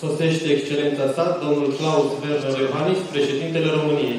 Sosește Excelența sa, domnul Klaus Werner Iohannis, președintele României.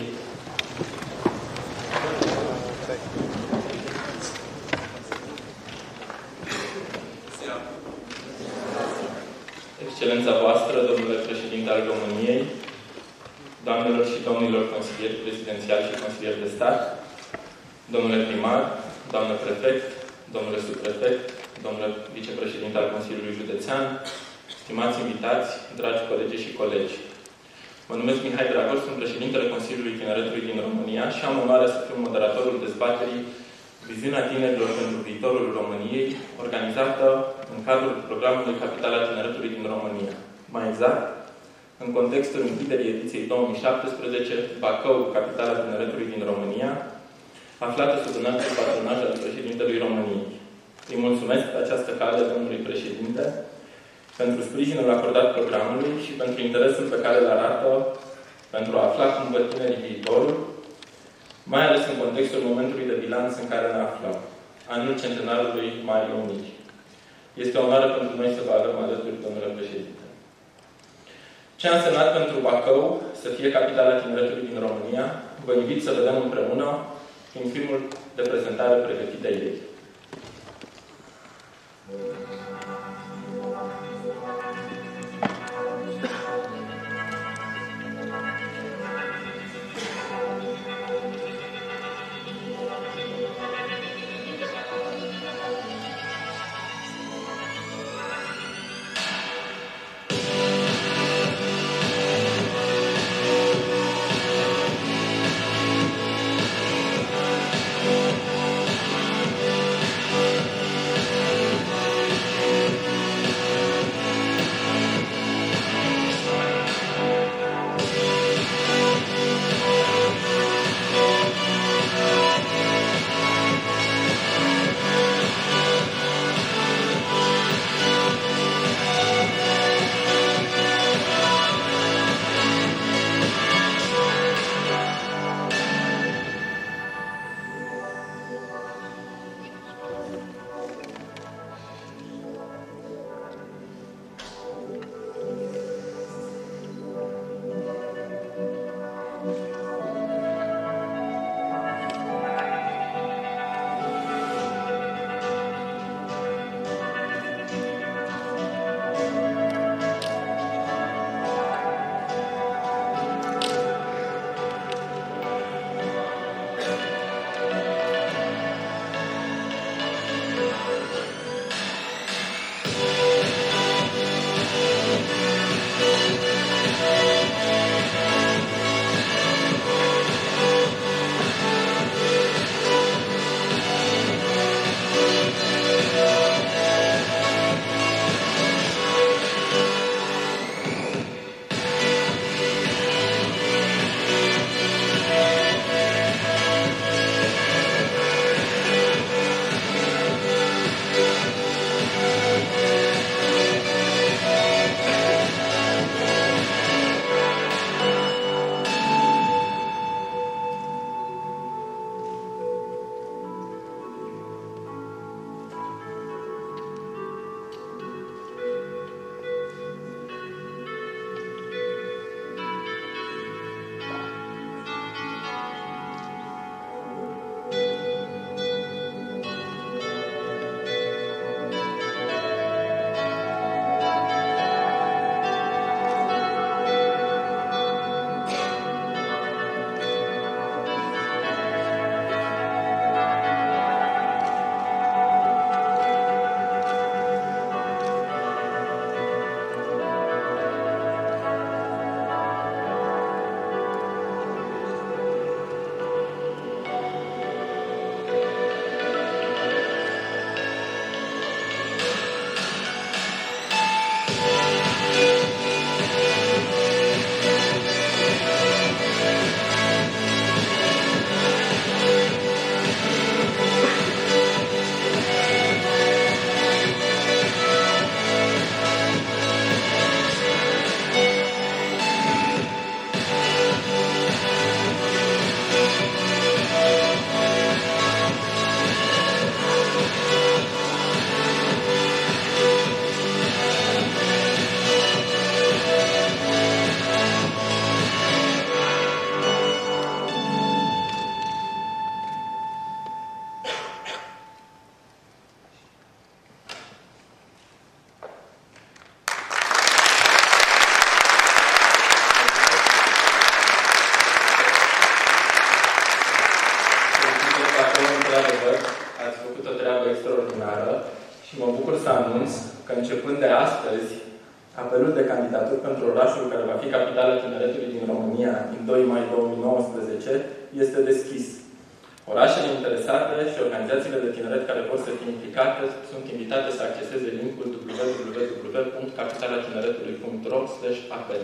Excelența voastră, domnule președinte al României, doamnelor și domnilor consilieri prezidențiali și consilieri de stat, domnule primar, doamnă prefect, domnule subprefect, domnule vicepreședinte al Consiliului Județean, stimați invitați, dragi colegi și colegi. Mă numesc Mihai Dragoș, sunt președintele Consiliului Tineretului din România și am onoarea să fiu moderatorul dezbaterii Viziunea tinerilor pentru viitorul României, organizată în cadrul programului Capitala Tineretului din România. Mai exact, în contextul închiderii ediției 2017, Bacău, Capitala Tineretului din România, aflată sub înaltul patronaj al președintelui României. Îi mulțumesc pe această cale domnului președinte pentru sprijinul acordat programului și pentru interesul pe care îl arată pentru a afla cum văd tinerii viitorul, mai ales în contextul momentului de bilanț în care ne aflăm, anul centenarului Marii Uniri. Este o onoare pentru noi să vă avem alături, domnule președinte. Ce a însemnat pentru Bacău să fie capitala tineretului din România, vă invit să vedem împreună prin filmul de prezentare pregătit de ei. începând de astăzi, apelul de candidaturi pentru orașul care va fi capitala tineretului din România din 2 mai 2019 este deschis. Orașele interesate și organizațiile de tineret care pot să fie implicate sunt invitate să acceseze linkul www.capitalatineretului.ro/apel.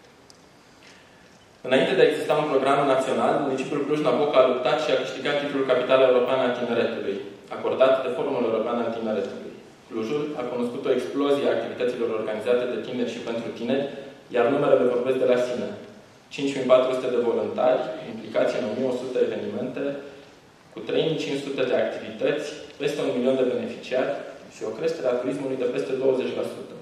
Înainte de a exista un program național, municipiul Cluj-Napoca a luptat și a câștigat titlul Capitala Europeană a Tineretului, acordat de Forumul European al Tineretului. Clujul a cunoscut o explozie a activităților organizate de tineri și pentru tineri, iar numerele vorbesc de la sine. 5.400 de voluntari, implicați în 1.100 evenimente, cu 3.500 de activități, peste 1 milion de beneficiari și o creștere a turismului de peste 20%.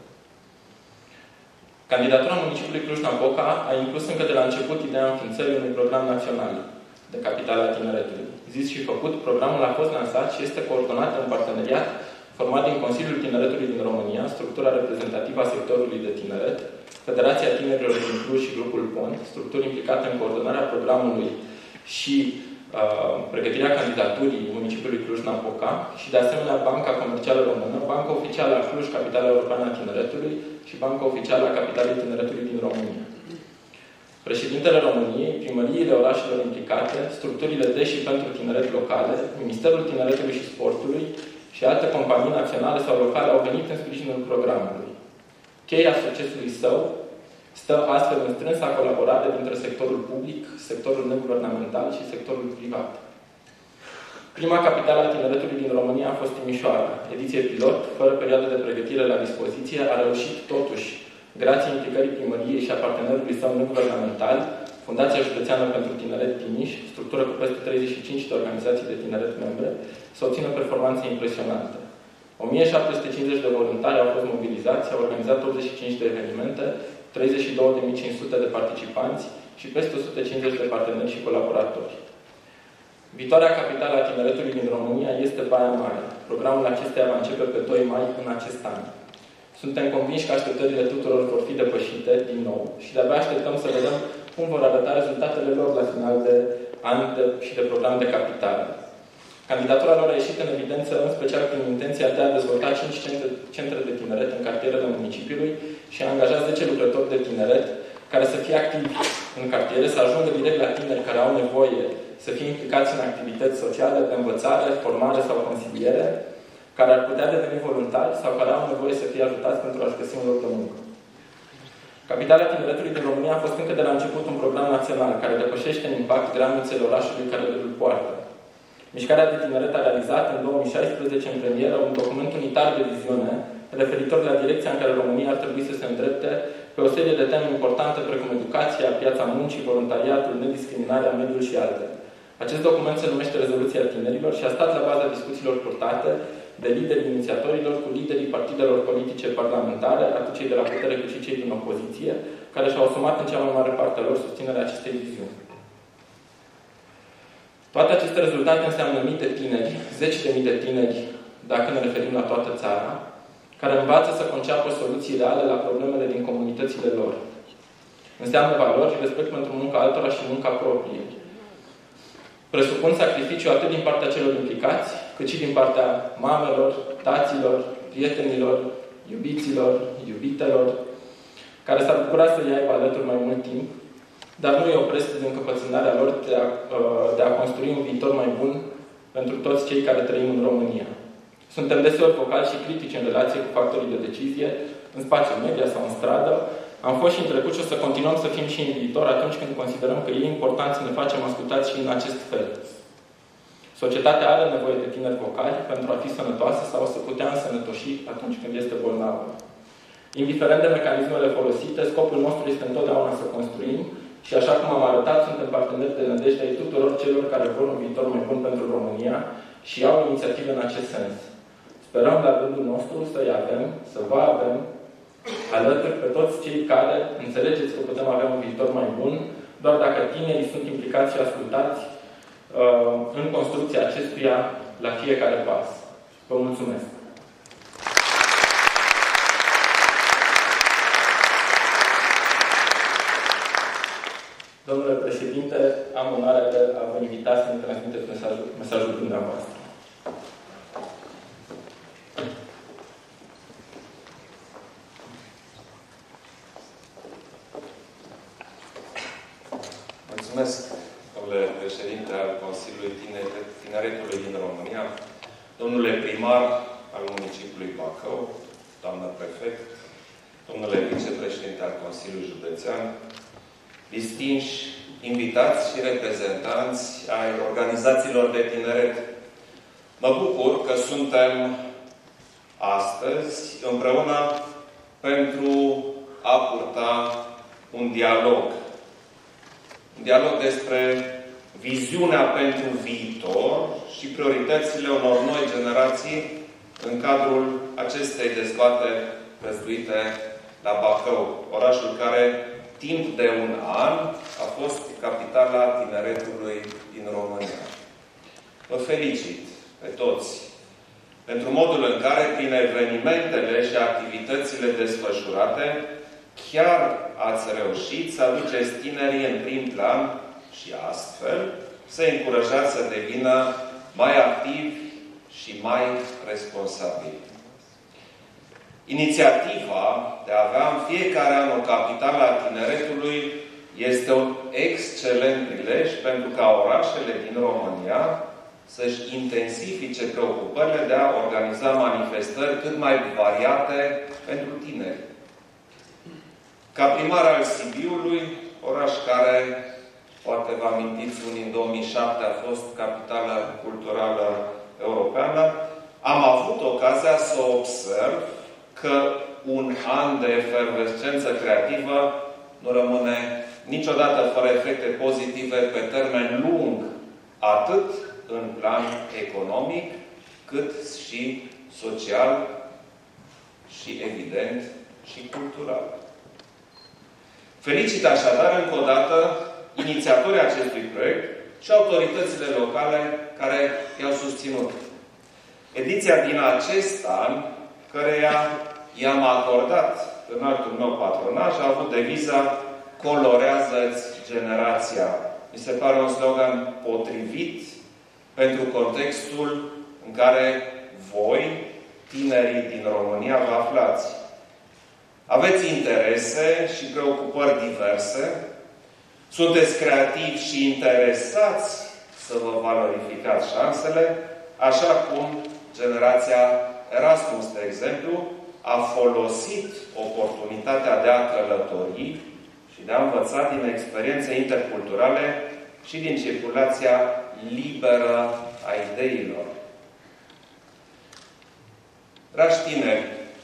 Candidatura municipiului Cluj-Napoca a inclus încă de la început ideea înființării unui program național de capitala tineretului. Zis și făcut, programul a fost lansat și este coordonat în parteneriat format din Consiliul Tineretului din România, structura reprezentativă a sectorului de tineret, Federația Tinerilor din Cluj și grupul PONT, structuri implicate în coordonarea programului și pregătirea candidaturii municipiului Cluj-Napoca și, de asemenea, Banca Comercială Română, Banca Oficială a Cluj, Capitala Europeană a Tineretului și Banca Oficială a Capitalei Tineretului din România. Președintele României, primăriile orașelor implicate, structurile de și pentru tineret locale, Ministerul Tineretului și Sportului și alte companii naționale sau locale au venit în sprijinul programului. Cheia succesului său stă astfel în strânsa colaborare dintre sectorul public, sectorul neguvernamental și sectorul privat. Prima capitală a tineretului din România a fost Timișoara. Ediție pilot, fără perioadă de pregătire la dispoziție, a reușit totuși, grație implicării primăriei și a partenerului său neguvernamental, Fundația Județeană pentru Tineret Timiș, structură cu peste 35 de organizații de tineret membre, să obțină performanțe impresionante. 1750 de voluntari au fost mobilizați, au organizat 85 de evenimente, 32.500 de participanți și peste 150 de parteneri și colaboratori. Viitoarea capitală a tineretului din România este Baia Mare. Programul acesteia va începe pe 2 mai în acest an. Suntem convinși că așteptările tuturor vor fi depășite din nou și de-abia așteptăm să vedem cum vor arăta rezultatele lor la final de an și de program de capitală. Candidatura lor a ieșit în evidență, în special prin intenția de a dezvolta 5 centre de tineret în cartierele municipiului și a angajat 10 lucrători de tineret care să fie activi în cartiere, să ajungă direct la tineri care au nevoie să fie implicați în activități sociale, de învățare, formare sau consiliere, care ar putea deveni voluntari sau care au nevoie să fie ajutați pentru a-și găsi un loc de muncă. Capitala tineretului din România a fost încă de la început un program național care depășește în impact granițele orașului care îl poartă. Mișcarea de tineret a realizat în 2016 în premieră un document unitar de viziune referitor la direcția în care România ar trebui să se îndrepte pe o serie de teme importante precum educația, piața muncii, voluntariatul, nediscriminarea, mediul și altele. Acest document se numește Rezoluția Tinerilor și a stat la baza discuțiilor purtate de liderii inițiatorilor cu liderii partidelor politice parlamentare, atât cei de la putere cât și cei din opoziție, care și-au asumat în cea mai mare parte a lor susținerea acestei viziuni. Toate aceste rezultate înseamnă mii de tineri, 10.000 de tineri, dacă ne referim la toată țara, care învață să conceapă soluții reale la problemele din comunitățile lor. Înseamnă valori și respect pentru munca altora și munca proprie. Presupun sacrificiu atât din partea celor implicați, cât și din partea mamelor, taților, prietenilor, iubiților, iubitelor, care s-ar bucura să îi aibă alături mai mult timp, dar nu îi opresc din încăpățânarea lor de a construi un viitor mai bun pentru toți cei care trăim în România. Suntem deseori vocali și critici în relație cu factorii de decizie, în spațiul media sau în stradă. Am fost și în trecut și o să continuăm să fim și în viitor atunci când considerăm că e important să ne facem ascultați și în acest fel. Societatea are nevoie de tineri vocali pentru a fi sănătoasă sau să putea însănătoși atunci când este bolnavă. Indiferent de mecanismele folosite, scopul nostru este întotdeauna să construim și, așa cum am arătat, suntem parteneri de nădejde ai tuturor celor care vor un viitor mai bun pentru România și au inițiative în acest sens. Sperăm la rândul nostru să-i avem, să vă avem alături pe toți cei care înțelegeți că putem avea un viitor mai bun, doar dacă tinerii sunt implicați și ascultați în construcția acestuia la fiecare pas. Vă mulțumesc! Domnule președinte, am onoarea de a vă invita să-mi transmiteți mesajul dumneavoastră. Mulțumesc, domnule președinte al Consiliului Tineretului din România, domnule primar al municipiului Bacău, doamnă prefect, domnule vicepreședinte al Consiliului Județean, distinși invitați și reprezentanți ai organizațiilor de tineret. Mă bucur că suntem astăzi împreună pentru a purta un dialog. Un dialog despre viziunea pentru viitor și prioritățile unor noi generații în cadrul acestei dezbateri găzduite la Bacău, orașul care timp de un an a fost capitala tineretului din România. Vă felicit pe toți pentru modul în care, prin evenimentele și activitățile desfășurate, chiar ați reușit să aduceți tinerii în prim plan și astfel să încurajați să devină mai activi și mai responsabili. Inițiativa de a avea în fiecare an o capitală a tineretului este un excelent prilej pentru ca orașele din România să-și intensifice preocupările de a organiza manifestări cât mai variate pentru tineri. Ca primar al Sibiului, oraș care, poate vă amintiți, unii în 2007 a fost capitală culturală europeană, am avut ocazia să observ că un an de efervescență creativă nu rămâne niciodată fără efecte pozitive pe termen lung, atât în plan economic, cât și social și, evident, și cultural. Felicit așadar încă o dată inițiatorii acestui proiect și autoritățile locale care i-au susținut. Ediția din acest an, căreia i-am acordat în altul meu patronaj, a avut deviza Colorează-ți generația. Mi se pare un slogan potrivit pentru contextul în care voi, tinerii din România, vă aflați. Aveți interese și preocupări diverse, sunteți creativi și interesați să vă valorificați șansele, așa cum generația Erasmus, de exemplu, a folosit oportunitatea de a călători și de a învăța din experiențe interculturale și din circulația liberă a ideilor. Dragi tineri,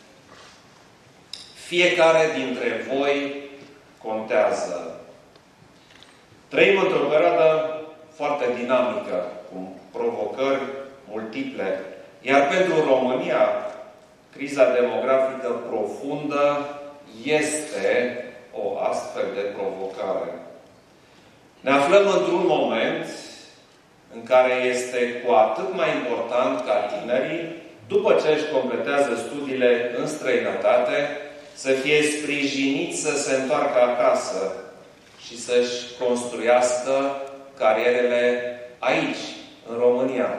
fiecare dintre voi contează. Trăim într-o perioadă foarte dinamică, cu provocări multiple. Iar pentru România, criza demografică profundă este o astfel de provocare. Ne aflăm într-un moment în care este cu atât mai important ca tinerii, după ce își completează studiile în străinătate, să fie sprijiniți să se întoarcă acasă și să-și construiască carierele aici, în România.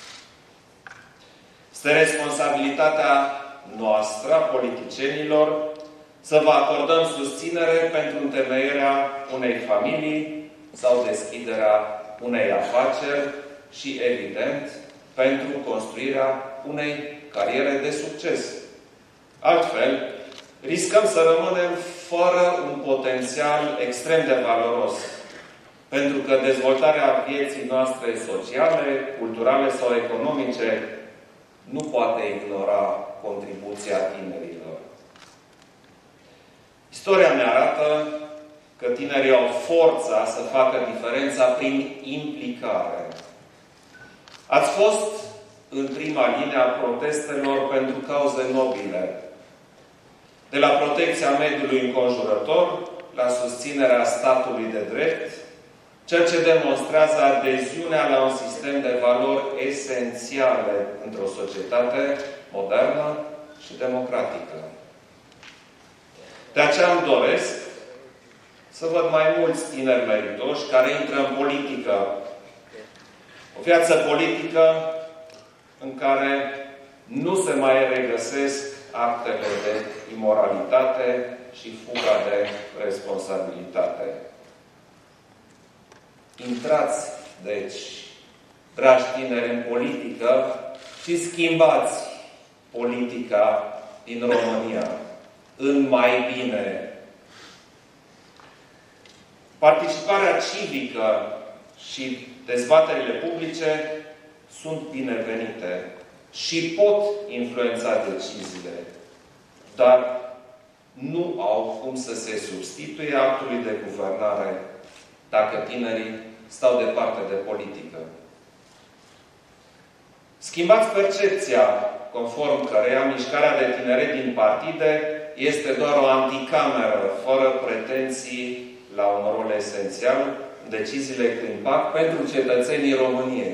Este responsabilitatea noastră, a politicienilor, să vă acordăm susținere pentru întemeierea unei familii sau deschiderea unei afaceri și, evident, pentru construirea unei cariere de succes. Altfel, riscăm să rămânem fără un potențial extrem de valoros. Pentru că dezvoltarea vieții noastre sociale, culturale sau economice nu poate ignora contribuția tinerilor. Istoria ne arată că tinerii au forța să facă diferența prin implicare. Ați fost în prima linie a protestelor pentru cauze nobile. De la protecția mediului înconjurător, la susținerea statului de drept, ceea ce demonstrează adeziunea la un sistem de valori esențiale într-o societate modernă și democratică. De aceea îmi doresc să văd mai mulți tineri meritoși care intră în politică. O viață politică în care nu se mai regăsesc actele de imoralitate și fuga de responsabilitate. Intrați, deci, dragi tineri, în politică și schimbați politica din România în mai bine. Participarea civică și dezbaterile publice sunt binevenite și pot influența deciziile, dar nu au cum să se substituie actului de guvernare dacă tinerii stau departe de politică. Schimbați percepția conform căreia mișcarea de tineret din partide este doar o anticameră, fără pretenții la un rol esențial în deciziile cu impact pentru cetățenii României.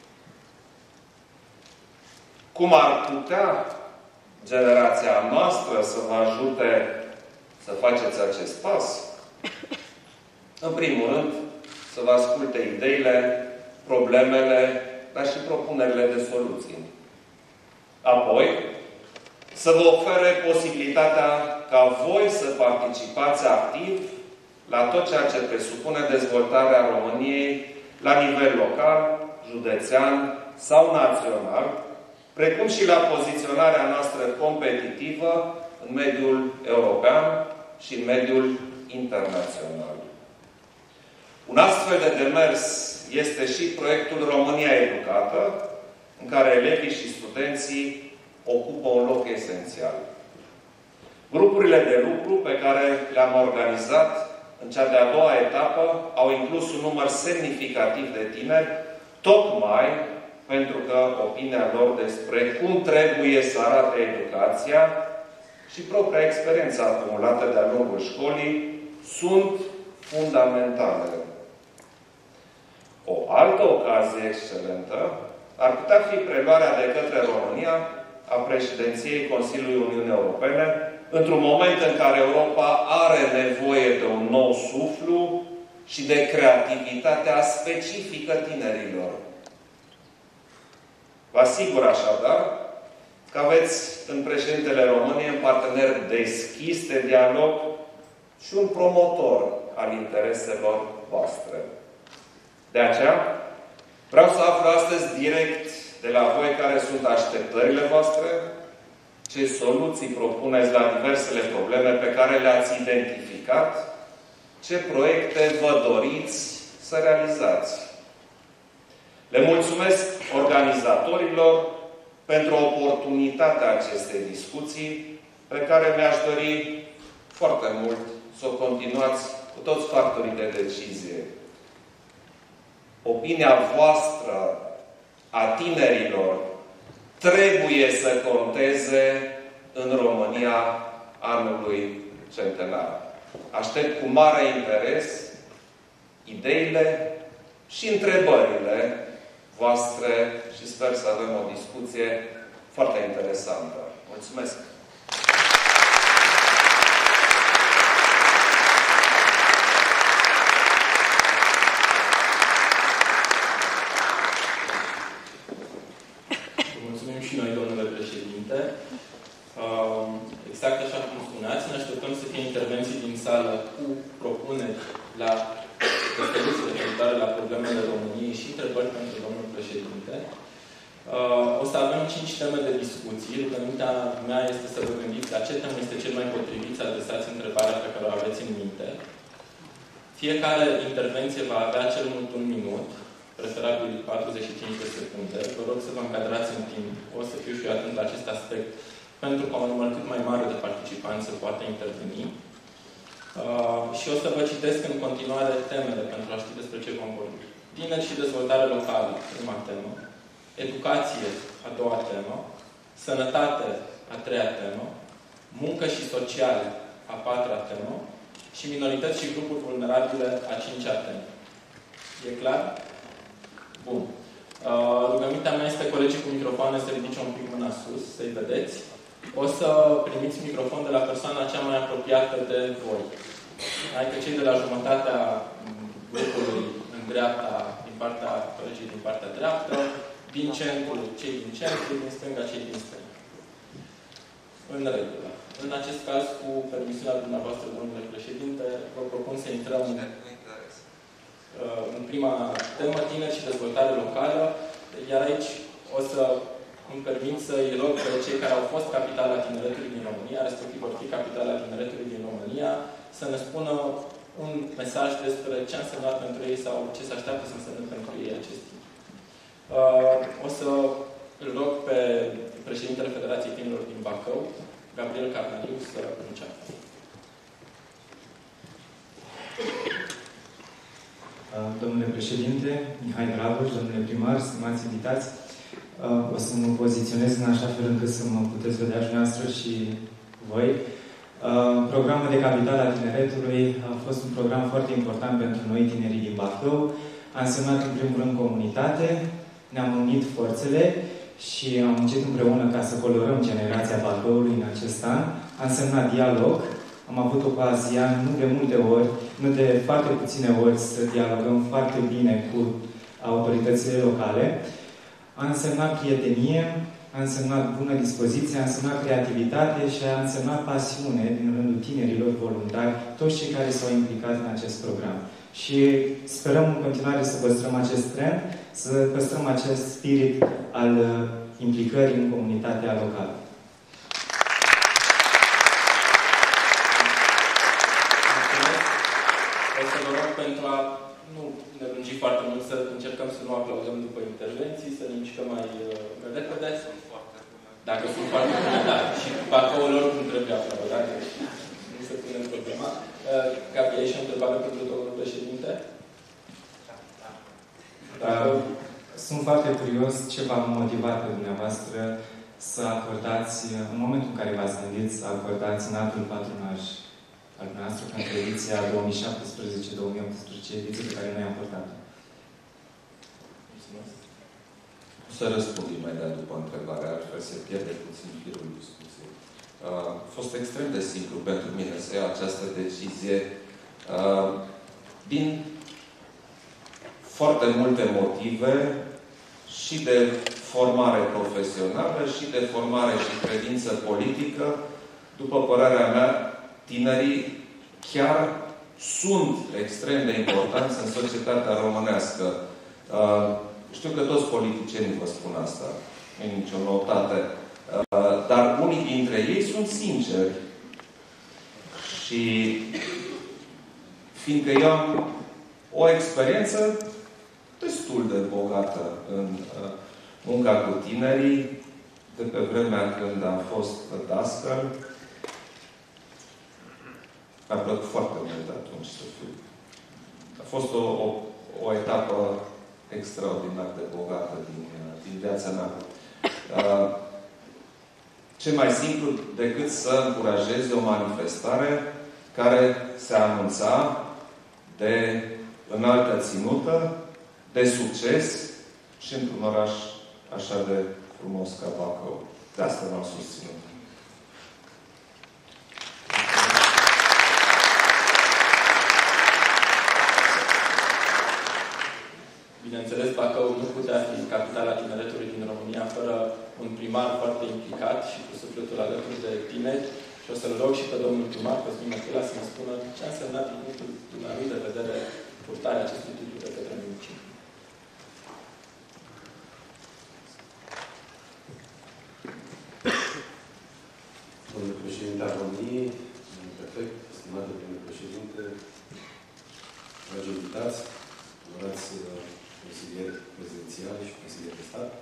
Cum ar putea generația noastră să vă ajute să faceți acest pas? În primul rând, să vă asculte ideile, problemele, dar și propunerile de soluții. Apoi, să vă ofere posibilitatea ca voi să participați activ la tot ceea ce presupune dezvoltarea României la nivel local, județean sau național, precum și la poziționarea noastră competitivă în mediul european și în mediul internațional. Un astfel de demers este și proiectul România Educată, în care elevii și studenții ocupă un loc esențial. Grupurile de lucru pe care le-am organizat în cea de-a doua etapă au inclus un număr semnificativ de tineri, tocmai pentru că opinia lor despre cum trebuie să arate educația și propria experiență acumulată de-a lungul școlii sunt fundamentale. O altă ocazie excelentă ar putea fi preluarea de către România a președinției Consiliului Uniunii Europene într-un moment în care Europa are nevoie de un nou suflu și de creativitatea specifică tinerilor. Vă asigur așadar că aveți în președintele României un partener deschis de dialog și un promotor al intereselor voastre. De aceea, vreau să aflu astăzi direct de la voi care sunt așteptările voastre, ce soluții propuneți la diversele probleme pe care le-ați identificat, ce proiecte vă doriți să realizați. Le mulțumesc organizatorilor pentru oportunitatea acestei discuții, pe care mi-aș dori foarte mult să o continuați cu toți factorii de decizie. Opinia voastră a tinerilor trebuie să conteze în România anului centenar. Aștept cu mare interes ideile și întrebările voastre și sper să avem o discuție foarte interesantă. Mulțumesc! Mulțumim și noi, domnule președinte. Exact așa cum spuneați, ne așteptăm să fie intervenții din sală cu propuneri la soluții referitoare la problemele României și întrebări pentru domnul președinte. O să avem 5 teme de discuții. Rugămintea mea este să vă gândiți la ce temă este cel mai potrivit să adresați întrebarea pe care o aveți în minte. Fiecare intervenție va avea cel mult 1 minut, preferabil 45 de secunde. Vă rog să vă încadrați în timp. O să fiu și eu atent la acest aspect, pentru ca un număr cât mai mare de participanți să poată interveni. Și o să vă citesc în continuare temele pentru a ști despre ce vom vorbi. Tineri și dezvoltare locală, prima temă. Educație, a doua temă. Sănătate, a treia temă. Muncă și social, a patra temă. Și minorități și grupuri vulnerabile, a cincea temă. E clar? Bun. Rugămintea mea este colegii cu microfoane să ridice un pic mâna sus, să-i vedeți. O să primiți microfon de la persoana cea mai apropiată de voi. Adică cei de la jumătatea grupului în dreapta, din partea colegii din partea dreaptă, din centru, cei din centru, din stânga, cei din stânga. În regulă. În acest caz, cu permisiunea dumneavoastră, domnule președinte, vă propun să intrăm în prima temă, tineri și dezvoltare locală, iar aici o să îmi permit să-i rog pe cei care au fost capitala tineretului din România, respectiv vor fi capitala tineretului din România, să ne spună un mesaj despre ce a însemnat pentru ei sau ce se așteaptă să însemne pentru ei acest timp. O să îl rog pe președintele Federației Tinerilor din Bacău, Gabriel Carnaliu, să înceapă. Domnule președinte, Mihai Dragoș, domnule primar, stimați invitați, o să mă poziționez în așa fel încât să mă puteți vedea și noastră și voi. Programul de Capitala Tineretului a fost un program foarte important pentru noi, tinerii din Bacău. A însemnat, în primul rând, comunitate, ne-am unit forțele și am muncit împreună ca să colorăm generația Bacăului în acest an. A însemnat dialog. Am avut ocazia, nu de multe ori, nu de foarte puține ori, să dialogăm foarte bine cu autoritățile locale. A însemnat prietenie, a însemnat bună dispoziție, a însemnat creativitate și a însemnat pasiune din rândul tinerilor voluntari, toți cei care s-au implicat în acest program. Și sperăm în continuare să păstrăm acest trend, să păstrăm acest spirit al implicării în comunitatea locală. O să vă rog pentru a nu ne lungi foarte mult, să încercăm să nu aplaudăm după intervenții, să ne mișcăm mai repede. Dacă sunt foarte bune, da. Și Bacăul lor nu trebuie aplaudat, nu se pune problema. Gabi, ai și o întrebare pentru domnul președinte? Sunt foarte curios ce v-a motivat pe dumneavoastră să acordați, în momentul în care v-ați gândit să acordați înaltul patronaj al noastră pentru ediția 2017-2018, ediție pe care noi am portat-o. O să răspund imediat după întrebare, altfel se pierde puțin firul discuției. A fost extrem de simplu pentru mine să iau această decizie din foarte multe motive și de formare profesională și de formare și credință politică. După părerea mea, tinerii chiar sunt extrem de importanți în societatea românească. Știu că toți politicienii vă spun asta, nu e nicio noutate, dar unii dintre ei sunt sinceri. Și fiindcă eu am o experiență destul de bogată în munca cu tinerii, de pe vremea când am fost dascăl, mi-a plăcut foarte mult atunci să fiu. A fost o etapă extraordinar de bogată din viața mea. Ce mai simplu decât să încurajeze o manifestare care se anunța de înaltă ținută, de succes și într-un oraș așa de frumos ca Bacău. De asta m-am susținut. Bineînțeles, Bacău nu putea fi capitala tineretului din România fără un primar foarte implicat și cu sufletul alături de tineri. Și o să-l rog și pe domnul primar, Cosmin Măchila, să ne spună ce a însemnat din punctul dumnealui de vedere purtarea acestui titlu de către municipiu. Domnule președinte al României, domnule prefect, stimate domnule președinte, dragi invitați, onorați consilieri prezidențiali și consilieri de stat.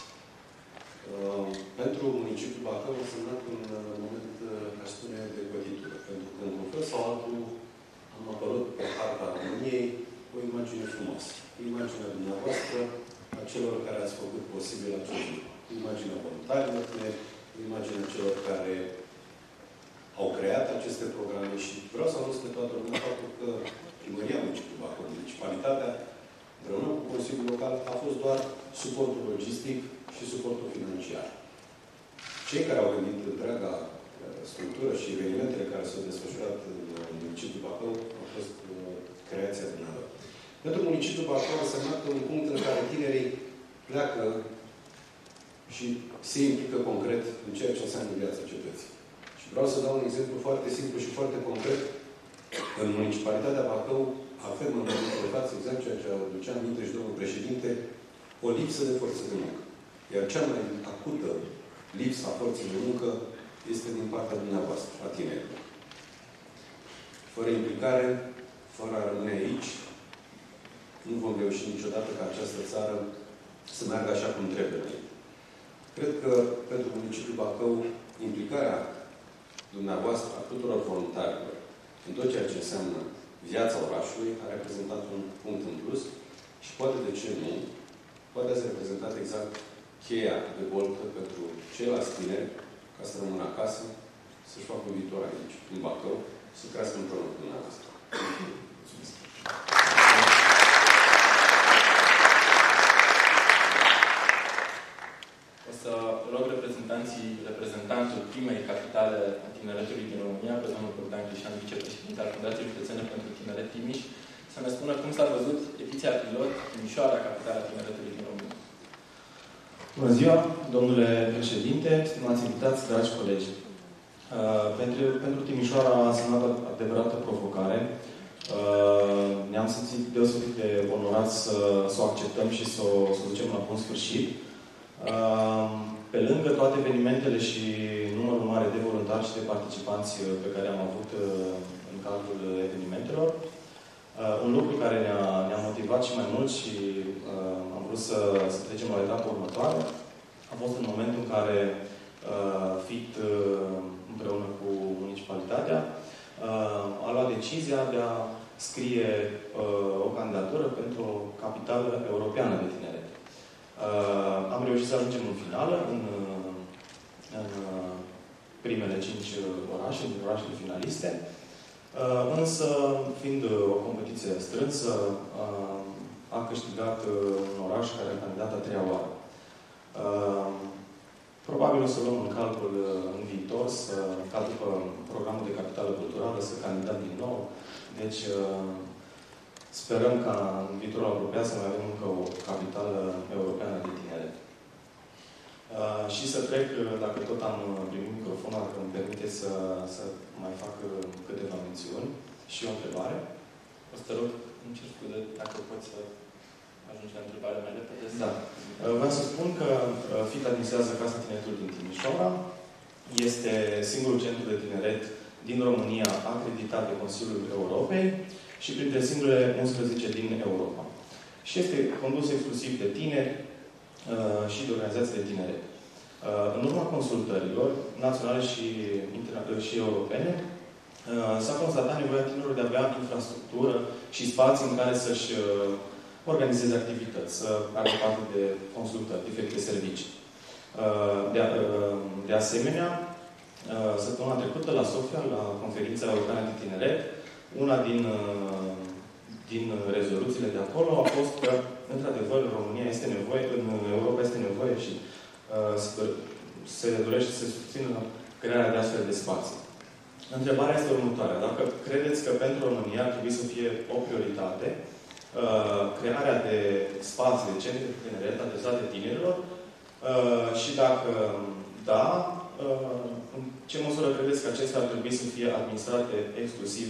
Pentru municipiul Bacău a însemnat un moment, aș spune, de gătitură, pentru că, într-un fel sau altul, am apărut pe harta României o imagine frumoasă. Imaginea dumneavoastră a celor care ați făcut posibil acest lucru. Imaginea voluntarilor, imaginea celor care au creat aceste programe și vreau să anunț pe toată lumea faptul că Primăria Municipiului Bacău, municipalitatea, împreună cu Consiliul Local, a fost doar suportul logistic și suportul financiar. Cei care au gândit întreaga structură și evenimentele care s-au desfășurat în municipiul Bacău au fost creația dumneavoastră. Pentru municipiul Bacău a însemnat un punct în care tinerii pleacă și se implică concret în ceea ce înseamnă viața cetății. Și vreau să dau un exemplu foarte simplu și foarte concret. În municipalitatea Bacău avem în momentul de față, exact ceea ce aducea aminte și domnul președinte, o lipsă de forță de muncă. Iar cea mai acută lipsă a forței de muncă este din partea dumneavoastră, a tinerilor. Fără implicare, fără a rămâne aici, nu vom reuși niciodată ca această țară să meargă așa cum trebuie. Cred că pentru municipiul Bacău, implicarea dumneavoastră, a tuturor voluntarilor, în tot ceea ce înseamnă viața orașului, a reprezentat un punct în plus și poate, de ce nu, poate să reprezentat exact cheia de boltă pentru ceilalți tineri ca să rămână acasă, să-și facă un viitor aici, în Bacău, să crească împreună cu dumneavoastră. Mulțumesc! O să rog reprezentantul primei capitale a tineretului din România, pe domnul Bogdan Crișan, vicepreședinte al Fundației Județene pentru Tineret Timiș, să ne spună cum s-a văzut ediția pilot Timișoara, capitala tineretului din România. Bună ziua, domnule președinte, stimați invitați, dragi colegi. Pentru Timișoara a însemnat o adevărată provocare. Ne-am simțit deosebit de onorați să o acceptăm și să o ducem la bun sfârșit. Pe lângă toate evenimentele și numărul mare de voluntari și de participanți pe care am avut în cadrul evenimentelor, un lucru care ne-a motivat și mai mult și am vrut să trecem la etapa următoare a fost în momentul în care FIT împreună cu municipalitatea a luat decizia de a scrie o candidatură pentru o capitală europeană de tineret. Am reușit să ajungem în finală, în primele 5 orașe, din orașele finaliste, însă, fiind o competiție strânsă, a câștigat un oraș care a candidat a 3-a oară. Probabil o să luăm în calcul în viitor, ca după programul de capitală culturală, să candidăm din nou. Deci, sperăm ca în viitorul apropiat să mai avem încă o capitală europeană de tineret. Și să trec, dacă tot am primit microfonul, dacă îmi permite să mai fac câteva mențiuni și o întrebare. O să te rog, îmi cer scuze, dacă poți să ajungi la întrebarea mai repede. Da. Vreau să spun că FIT administrează Casa Tineretului din Timișoara. Este singurul centru de tineret din România acreditat de Consiliul Europei și printre singurele 11 din Europa. Și este condus exclusiv de tineri și de organizații de tineret. În urma consultărilor naționale și europene, s-a constatat nevoia tinerilor de a avea infrastructură și spații în care să-și organizeze activități, să aibă parte de consultări, diferite servicii. De asemenea, săptămâna trecută la Sofia, la Conferința Europeană de Tineret, una din rezoluțiile de acolo a fost că, într-adevăr, în România este nevoie, în Europa este nevoie și se dorește să se susțină crearea de astfel de spații. Întrebarea este următoarea. Dacă credeți că pentru România ar trebui să fie o prioritate crearea de spații, de centre de tineret adresate tinerilor și dacă da, în ce măsură credeți că acestea ar trebui să fie administrate exclusiv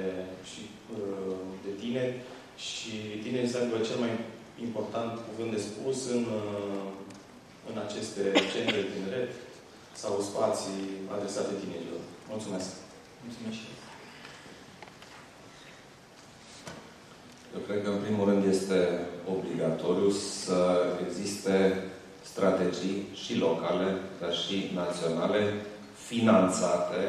de tineri și tinerii să aibă cel mai important cuvânt de spus în aceste centre de tineret sau spații adresate tinerilor? Mulțumesc! Mulțumesc și eu cred că, în primul rând, este obligatoriu să existe strategii și locale, dar și naționale, finanțate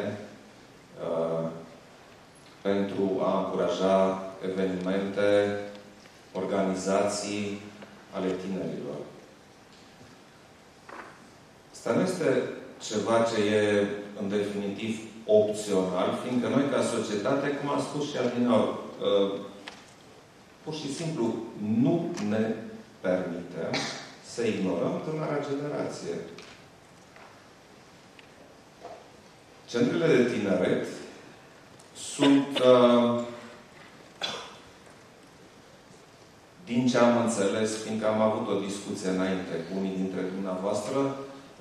pentru a încuraja evenimente, organizații ale tinerilor. Asta nu este ceva ce e, în definitiv, opțional, fiindcă noi, ca societate, cum am spus și adineauri, pur și simplu nu ne permitem să ignorăm tânăra generație. Centrele de tineret sunt, din ce am înțeles, fiindcă am avut o discuție înainte cu unii dintre dumneavoastră,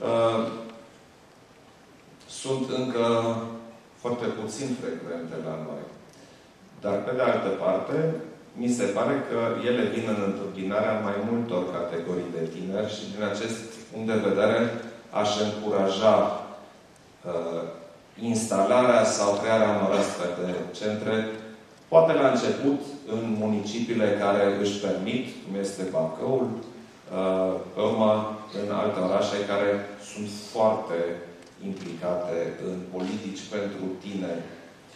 sunt încă foarte puțin frecvente la noi. Dar, pe de altă parte, mi se pare că ele vin în întâmpinarea mai multor categorii de tineri și din acest punct de vedere aș încuraja instalarea sau crearea unor astfel de centre, poate la început în municipiile care își permit, cum este Bacăul, pe urmă în alte orașe care sunt foarte implicate în politici pentru tineri.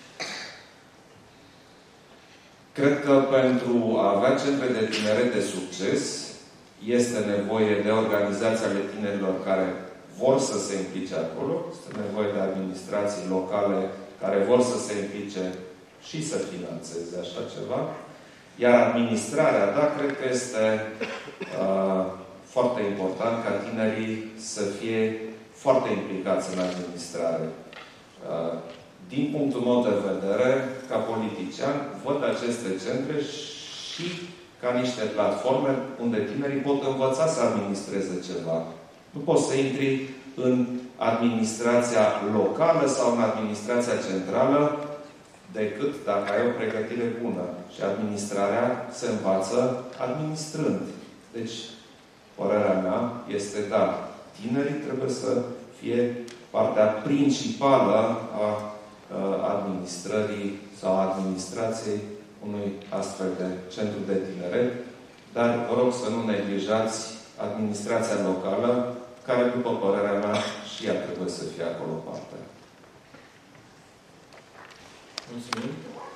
Cred că pentru a avea centre de tineret de succes, este nevoie de organizații ale tinerilor care vor să se implice acolo, este nevoie de administrații locale care vor să se implice și să finanțeze așa ceva. Iar administrarea, da, cred că este foarte important ca tinerii să fie foarte implicați în administrare. Din punctul meu de vedere, ca politician, văd aceste centre și ca niște platforme unde tinerii pot învăța să administreze ceva. Nu poți să intri în administrația locală sau în administrația centrală decât dacă ai o pregătire bună. Și administrarea se învață administrând. Deci, părerea mea este da, tinerii trebuie să fie partea principală a administrării sau a administrației unui astfel de centru de tineret, dar vă rog să nu neglijați administrația locală, care, după părerea mea, și ea trebuie să fie acolo parte. Mulțumim.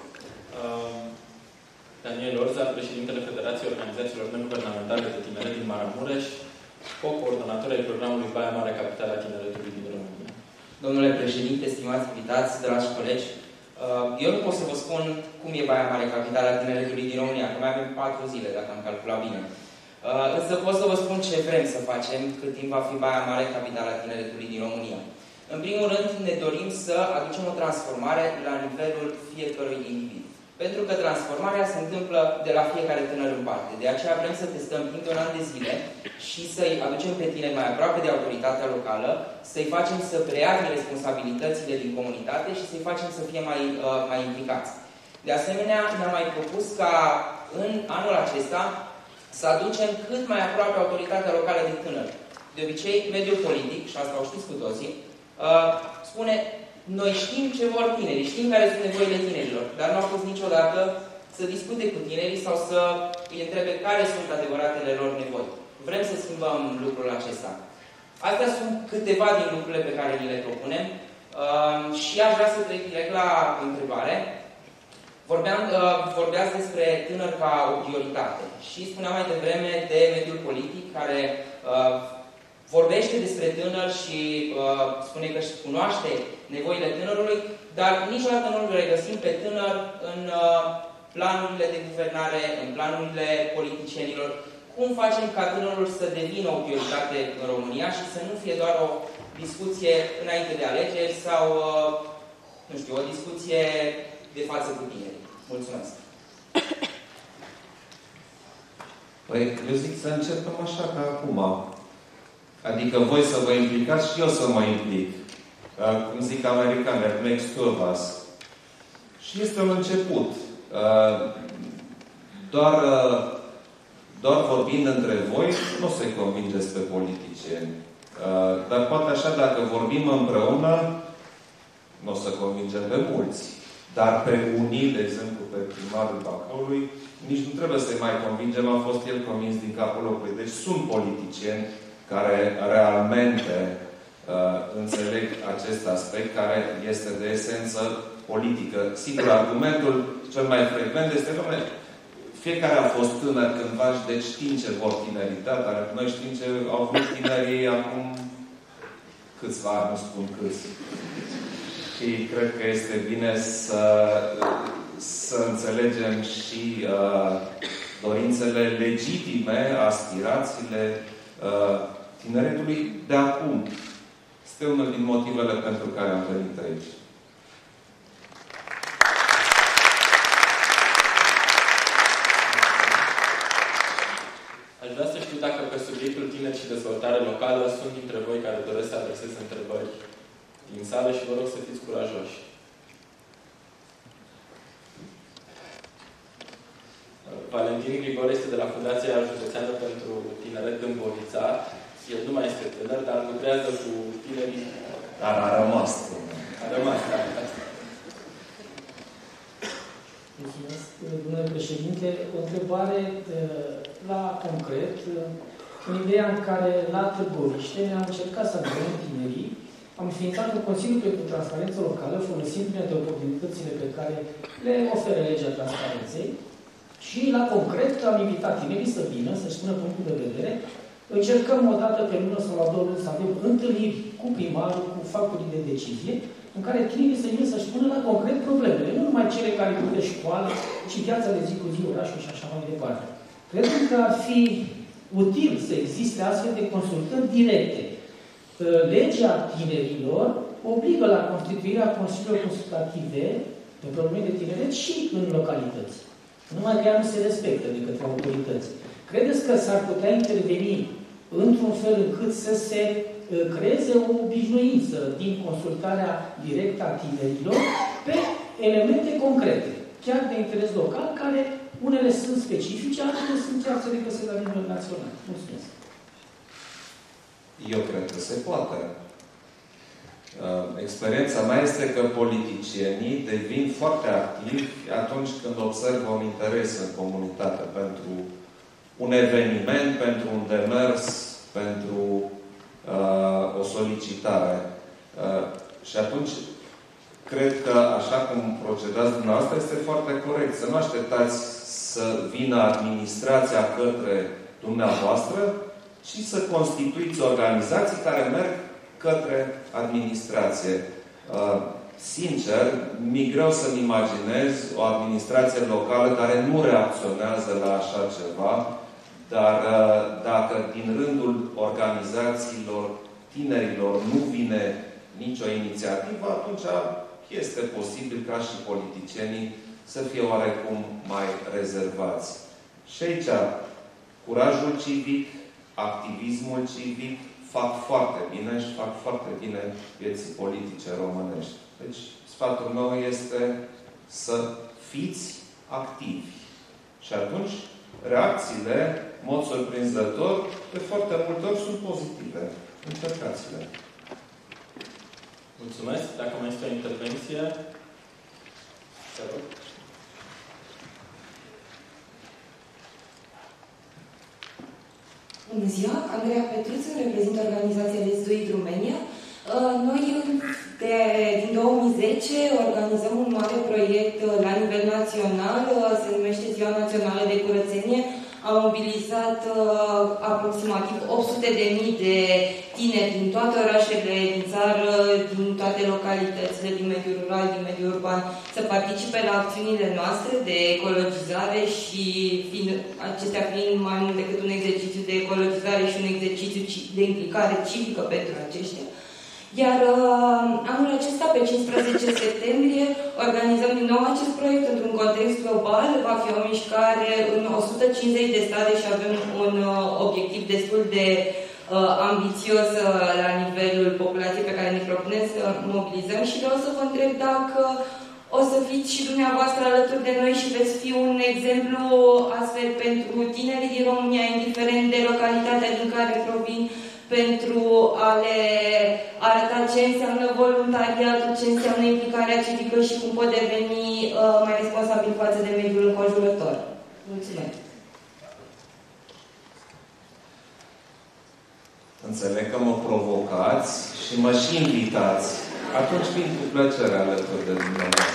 Daniel Orza, președintele Federației Organizațiilor Neguvernamentale de Tineret din Maramureș, co-coordonator ai programului Baia Mare, Capitala Tineretului din România. Domnule președinte, stimați invitați, dragi colegi, eu nu pot să vă spun cum e Baia Mare, Capitala Tineretului din România, că mai avem 4 zile, dacă am calculat bine. Însă pot să vă spun ce vrem să facem cât timp va fi Baia Mare, Capitala Tineretului din România. În primul rând, ne dorim să aducem o transformare la nivelul fiecărui individ. Pentru că transformarea se întâmplă de la fiecare tânăr în parte. De aceea vrem să testăm timp de un an de zile și să-i aducem pe tineri mai aproape de autoritatea locală, să-i facem să preia responsabilitățile din comunitate și să-i facem să fie mai implicați. De asemenea, ne-am mai propus ca în anul acesta să aducem cât mai aproape autoritatea locală de tânări. De obicei, mediul politic, și asta o știți cu toții, spune: noi știm ce vor tinerii, știm care sunt nevoile tinerilor, dar nu au fost niciodată să discute cu tinerii sau să îi întrebe care sunt adevăratele lor nevoi. Vrem să schimbăm lucrul acesta. Astea sunt câteva din lucrurile pe care ni le propunem și aș vrea să trec direct la întrebare. Vorbeați despre tânăr ca o prioritate și spuneam mai devreme de mediul politic care vorbește despre tânăr și spune că își cunoaște nevoile tânărului, dar niciodată nu îl regăsim pe tânăr în planurile de guvernare, în planurile politicienilor. Cum facem ca tânărul să devină o prioritate în România și să nu fie doar o discuție înainte de alegeri sau, nu știu, o discuție de față cu tinerii? Mulțumesc! Păi, eu zic să începem așa ca acum. Adică voi să vă implicați și eu să mă implic. Cum zic americanii, it makes two of us. Și este un început. Doar vorbind între voi, nu o să-i convingeți pe politicieni. Dar poate așa, dacă vorbim împreună, nu o să convingem pe mulți. Dar pe unii, de exemplu, pe primarul Bacăului, nici nu trebuie să-i mai convingem, a fost el convins din capul locului. Deci sunt politicieni care realmente înțeleg acest aspect, care este de esență politică. Sigur, argumentul cel mai frecvent este, dom'le, fiecare a fost tânăr cândva și deci știm ce vor tinerii, da, dar noi știm ce au vrut tinerii acum câțiva ani, nu spun câți. Și cred că este bine să înțelegem și dorințele legitime, aspirațiile tineretului de acum. Este unul din motivele pentru care am venit aici. Aș vrea să știu dacă pe subiectul tineri și dezvoltare locală sunt dintre voi care doresc să adreseze întrebări din sală și vă rog să fiți curajoși. Călugini Grigore este de la Fundația Județeană pentru Tineret Dâmbovița. El nu mai este tânăr, dar lucrează cu tinerii. Dar a rămas. A rămas, da. Mulțumesc, domnule președinte. O întrebare la concret. În ideea în care la Târgoviște ne-am încercat să angajăm tinerii, am înființat un Consiliu pentru Transparență Locală, folosind printre oportunitățile pe care le oferă legea transparenței. Și la concret am invitat tinerii să vină, să-și spună punctul de vedere. Încercăm o dată pe lună sau la 2 luni să avem întâlniri cu primarul, cu factorii de decizie, în care tinerii să vină să-și spună la concret problemele. Nu numai cele care privesc școală, ci viața de zi cu zi, orașul și așa mai departe. Cred că ar fi util să existe astfel de consultări directe. Legea tinerilor obligă la constituirea consiliilor consultative pe probleme de tineret și în localități. Numai că ea nu se respectă de către autorități. Credeți că s-ar putea interveni într-un fel încât să se creeze o obișnuință din consultarea directă a tinerilor pe elemente concrete, chiar de interes local, care unele sunt specifice, altele sunt chiar să regăsesc la nivel național. Mulțumesc. Eu cred că se poate. Experiența mea este că politicienii devin foarte activi atunci când observă un interes în comunitate pentru un eveniment, pentru un demers, pentru o solicitare. Și atunci, cred că, așa cum procedați dumneavoastră, este foarte corect. Să nu așteptați să vină administrația către dumneavoastră, ci să constituiți organizații care merg către administrație. Sincer, mi-e greu să-mi imaginez o administrație locală care nu reacționează la așa ceva, dar dacă din rândul organizațiilor tinerilor nu vine nicio inițiativă, atunci este posibil ca și politicienii să fie oarecum mai rezervați. Și aici, curajul civic, activismul civic fac foarte bine și fac foarte bine vieții politice românești. Deci, sfatul meu este să fiți activi. Și atunci, reacțiile, în mod surprinzător, de foarte multe ori sunt pozitive. Încercați-le. Mulțumesc. Dacă mai este o intervenție, te rog. Bună ziua! Andreea Petruță, reprezintă organizația Let's Do It Romania. Noi, din 2010, organizăm un mare proiect la nivel național, se numește Ziua Națională de Curățenie. Am mobilizat aproximativ 800.000 de tineri din toate orașele din țară, din toate localitățile, din mediul rural, din mediul urban, să participe la acțiunile noastre de ecologizare și acestea fiind mai mult decât un exercițiu de ecologizare și un exercițiu de implicare civică pentru aceștia. Iar anul acesta, pe 15 septembrie, organizăm din nou acest proiect într-un context global. Va fi o mișcare în 150 de state și avem un obiectiv destul de ambițios la nivelul populației pe care ne propunem să mobilizăm și vreau să vă întreb dacă o să fiți și dumneavoastră alături de noi și veți fi un exemplu astfel pentru tinerii din România, indiferent de localitatea din care provin, pentru a le arăta ce înseamnă voluntariatul, ce înseamnă implicarea civică și cum pot deveni mai responsabil față de mediul înconjurător. Mulțumesc! Înțeleg că mă provocați și mă și invitați. Atunci vin cu plăcere alături de dumneavoastră.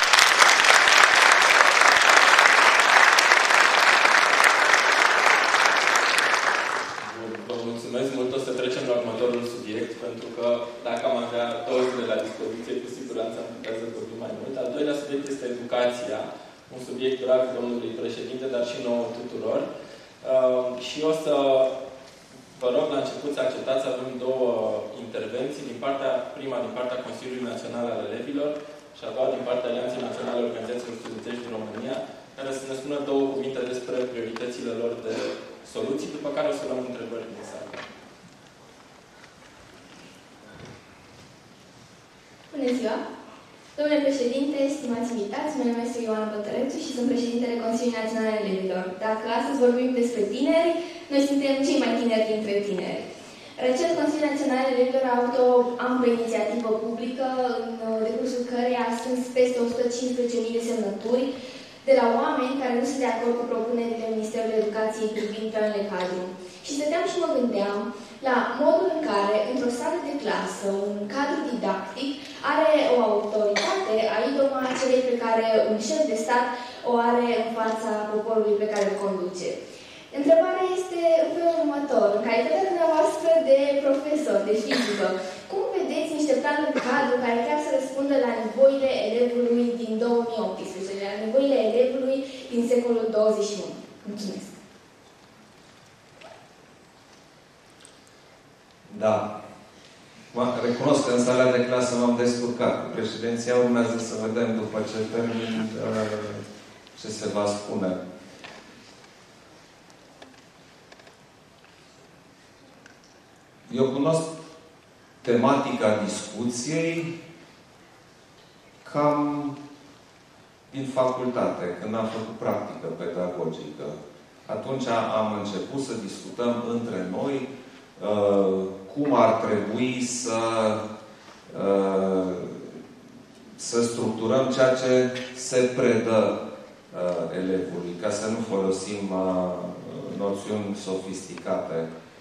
Vă mulțumesc mult. O să trecem la următorul subiect, pentru că dacă am avea 2 zile la dispoziție, cu siguranță am putea să vorbim mai mult. Al doilea subiect este educația, un subiect drag domnului președinte, dar și nouă tuturor. Și o să vă rog la început să acceptați să avem 2 intervenții, prima din partea Consiliului Național al Elevilor și a doua din partea Alianței Naționale Organizațiilor Studențești din România, care să ne spună 2 cuvinte despre prioritățile lor de soluții, după care o să luăm întrebări din sală. Bună ziua! Domnule președinte, stimați invitați, mă numesc Ioana Bătărețu și sunt președintele Consiliului Național al Elevilor. Dacă astăzi vorbim despre tineri, noi suntem cei mai tineri dintre tineri. Recent, Consiliul Național al Elevilor a avut o amplă inițiativă publică, în decursul căreia a strâns peste 115.000 de semnături de la oameni care nu sunt de acord cu propunerile Ministerului Educației privind planurile cadru. Și stăteam și mă gândeam la modul în care, într-o sală de clasă, un cadru didactic are o autoritate a idoma celei pe care un șef de stat o are în fața poporului pe care îl conduce. Întrebarea este în felul următor. În calitatea dumneavoastră de profesor de fizică, cum vedeți niște planuri cadru care chiar să răspundă la nevoile elevului din 2018, la nevoile elevului din secolul 21? Mulțumesc! Da. Recunosc că în sala de clasă m-am descurcat. Cu președinția urmează să vedem după ce termin ce se va spune. Eu cunosc tematica discuției cam din facultate, când am făcut practică pedagogică. Atunci am început să discutăm între noi cum ar trebui să structurăm ceea ce se predă elevului, ca să nu folosim noțiuni sofisticate.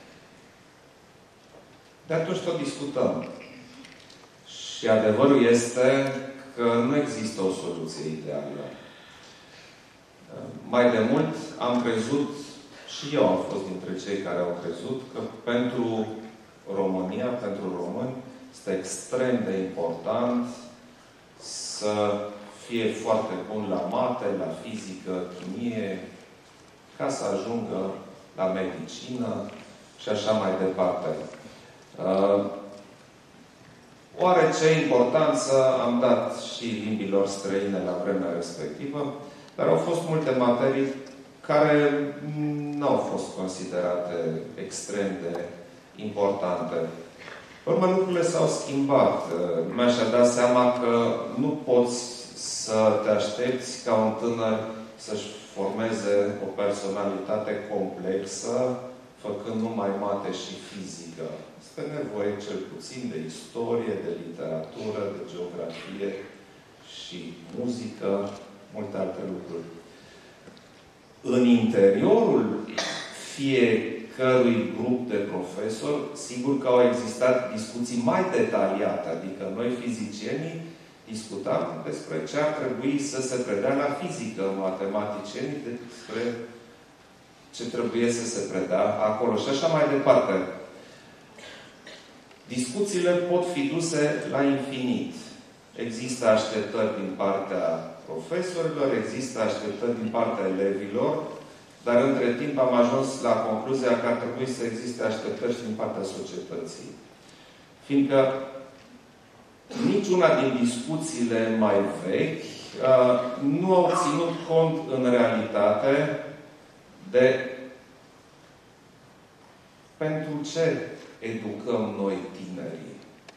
De atunci tot discutăm. Și adevărul este că nu există o soluție ideală. Mai de mult am crezut, și eu am fost dintre cei care au crezut, că pentru România, pentru români, este extrem de important să fie foarte bun la mate, la fizică, chimie, ca să ajungă la medicină și așa mai departe. Oarece importanță am dat și limbilor străine la vremea respectivă, dar au fost multe materii care nu au fost considerate extrem de importante. Urmă, lucrurile s-au schimbat. Mi-aș dat seama că nu poți să te aștepți ca un tânăr să-și formeze o personalitate complexă, făcând numai mate și fizică. Este nevoie cel puțin de istorie, de literatură, de geografie și muzică, multe alte lucruri. În interiorul fiecărui grup de profesori, sigur că au existat discuții mai detaliate, adică noi, fizicienii, discutam despre ce ar trebui să se predea la fizică, matematicienii despre ce trebuie să se predea acolo și așa mai departe. Discuțiile pot fi duse la infinit. Există așteptări din partea profesorilor, există așteptări din partea elevilor, dar între timp am ajuns la concluzia că ar trebui să existe așteptări și din partea societății. Fiindcă niciuna din discuțiile mai vechi nu au ținut cont în realitate de pentru ce educăm noi tinerii.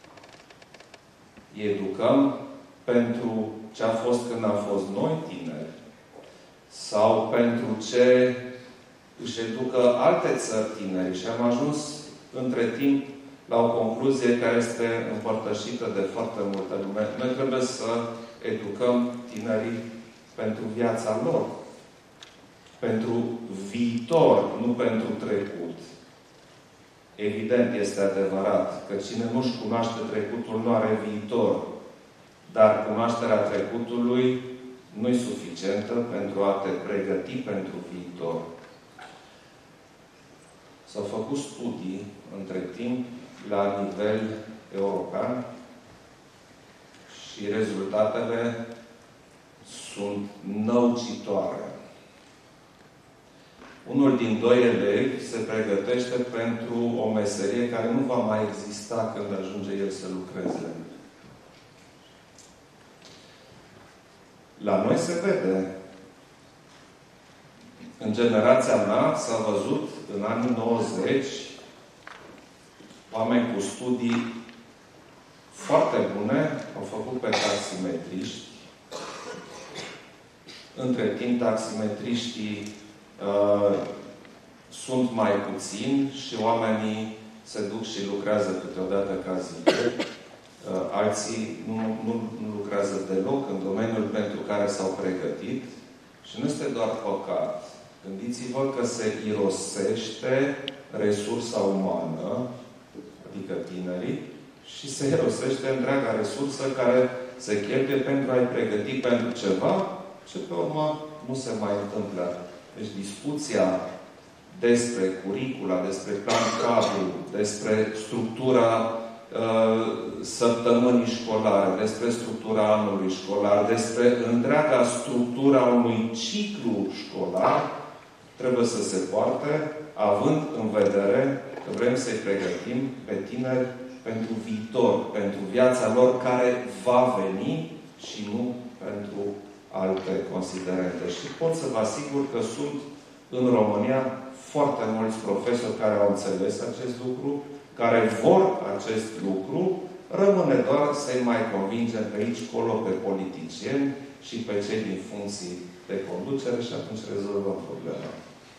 Îi educăm pentru ce a fost când am fost noi tineri? Sau pentru ce își educă alte țări tineri? Și am ajuns între timp la o concluzie care este împărtășită de foarte multă lume. Noi trebuie să educăm tinerii pentru viața lor. Pentru viitor, nu pentru trecut. Evident, este adevărat că cine nu-și cunoaște trecutul nu are viitor. Dar cunoașterea trecutului nu e suficientă pentru a te pregăti pentru viitor. S-au făcut studii între timp la nivel european și rezultatele sunt năucitoare. Unul din doi elevi se pregătește pentru o meserie care nu va mai exista când ajunge el să lucreze. La noi se vede. În generația mea s-a văzut în anii 90 oameni cu studii foarte bune, au făcut pe taximetriști. Între timp, taximetriștii sunt mai puțini și oamenii se duc și lucrează câteodată ca zile. Alții nu lucrează deloc în domeniul pentru care s-au pregătit. Și nu este doar păcat. Gândiți-vă că se irosește resursa umană, adică tinerii, și se irosește întreaga resursă care se cheltuie pentru a-i pregăti pentru ceva ce pe urmă nu se mai întâmplă. Deci discuția despre curicula, despre plan cadru, despre structura săptămânii școlare, despre structura anului școlar, despre întreaga structura unui ciclu școlar, trebuie să se poarte, având în vedere că vrem să-i pregătim pe tineri pentru viitor, pentru viața lor care va veni și nu pentru alte considerente. Și pot să vă asigur că sunt în România foarte mulți profesori care au înțeles acest lucru, care vor acest lucru, rămâne doar să-i mai convingem pe aici, colo, pe politicieni și pe cei din funcții de conducere și atunci rezolvăm problema.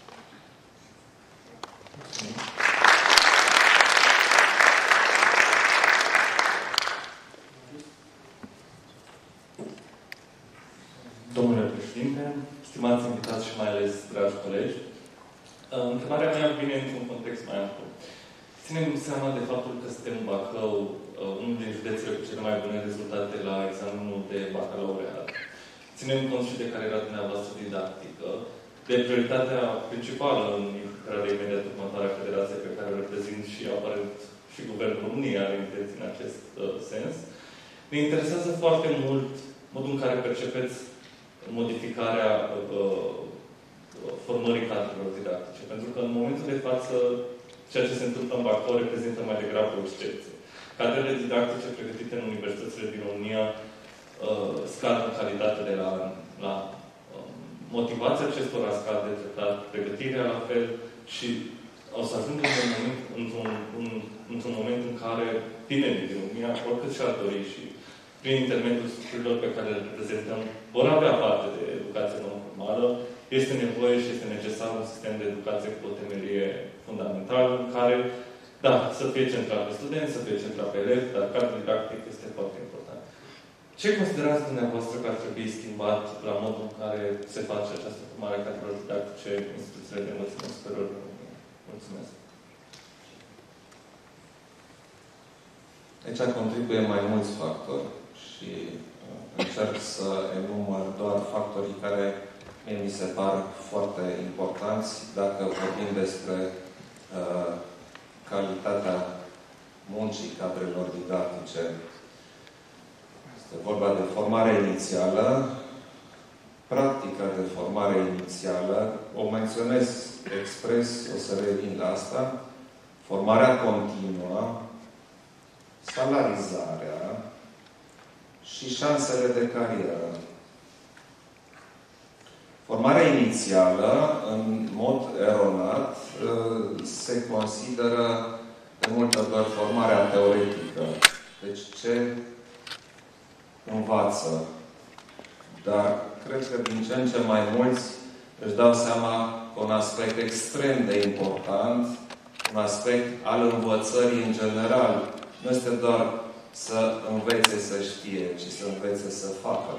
Domnule președinte, stimați invitați și mai ales dragi colegi, întrebarea mea vine într-un context mai amplu. Ținem seama de faptul că suntem în Bacău, unul din județele cu cele mai bune rezultate la examenul de bacalaureat. Ținem cont și de cariera dumneavoastră didactică, de prioritatea principală în implicarea imediat următoarea federație pe care o reprezint și aparent și Guvernul României are intenții în acest sens. Ne interesează foarte mult modul în care percepeți modificarea formării cadrelor didactice. Pentru că în momentul de față, ceea ce se întâmplă în Bacău reprezintă mai degrabă o excepție. Cadrele didactice pregătite în universitățile din România scad în calitate de la an la an. Motivația acestora scade treptat, pregătirea la fel și o să ajungem într-un moment în care tinerii din România, oricât și-ar dori și prin intermediul structurilor pe care le reprezentăm, vor avea parte de educație non-formală. Este nevoie și este necesar un sistem de educație cu o temelie fundamentală în care, da, să fie centrat pe studenți, să fie centrat pe elevi, dar cadrul didactic este foarte important. Ce considerați dumneavoastră că ar trebui schimbat la modul în care se face această formare a cadrelor didactice în instituțiile de învățământ superior în România? Mulțumesc! Aici contribuie mai mulți factori și încerc să enumăr doar factorii care mie mi se par foarte importanți dacă vorbim despre calitatea muncii cadrelor didactice. Este vorba de formare inițială, practica de formare inițială, o menționez expres, o să revin la asta, formarea continuă, salarizarea și șansele de carieră. Formarea inițială, în mod eronat, se consideră de multe ori formarea teoretică. Deci ce învață. Dar cred că din ce în ce mai mulți își dau seama că un aspect extrem de important, un aspect al învățării în general, nu este doar să învețe să știe, ci să învețe să facă.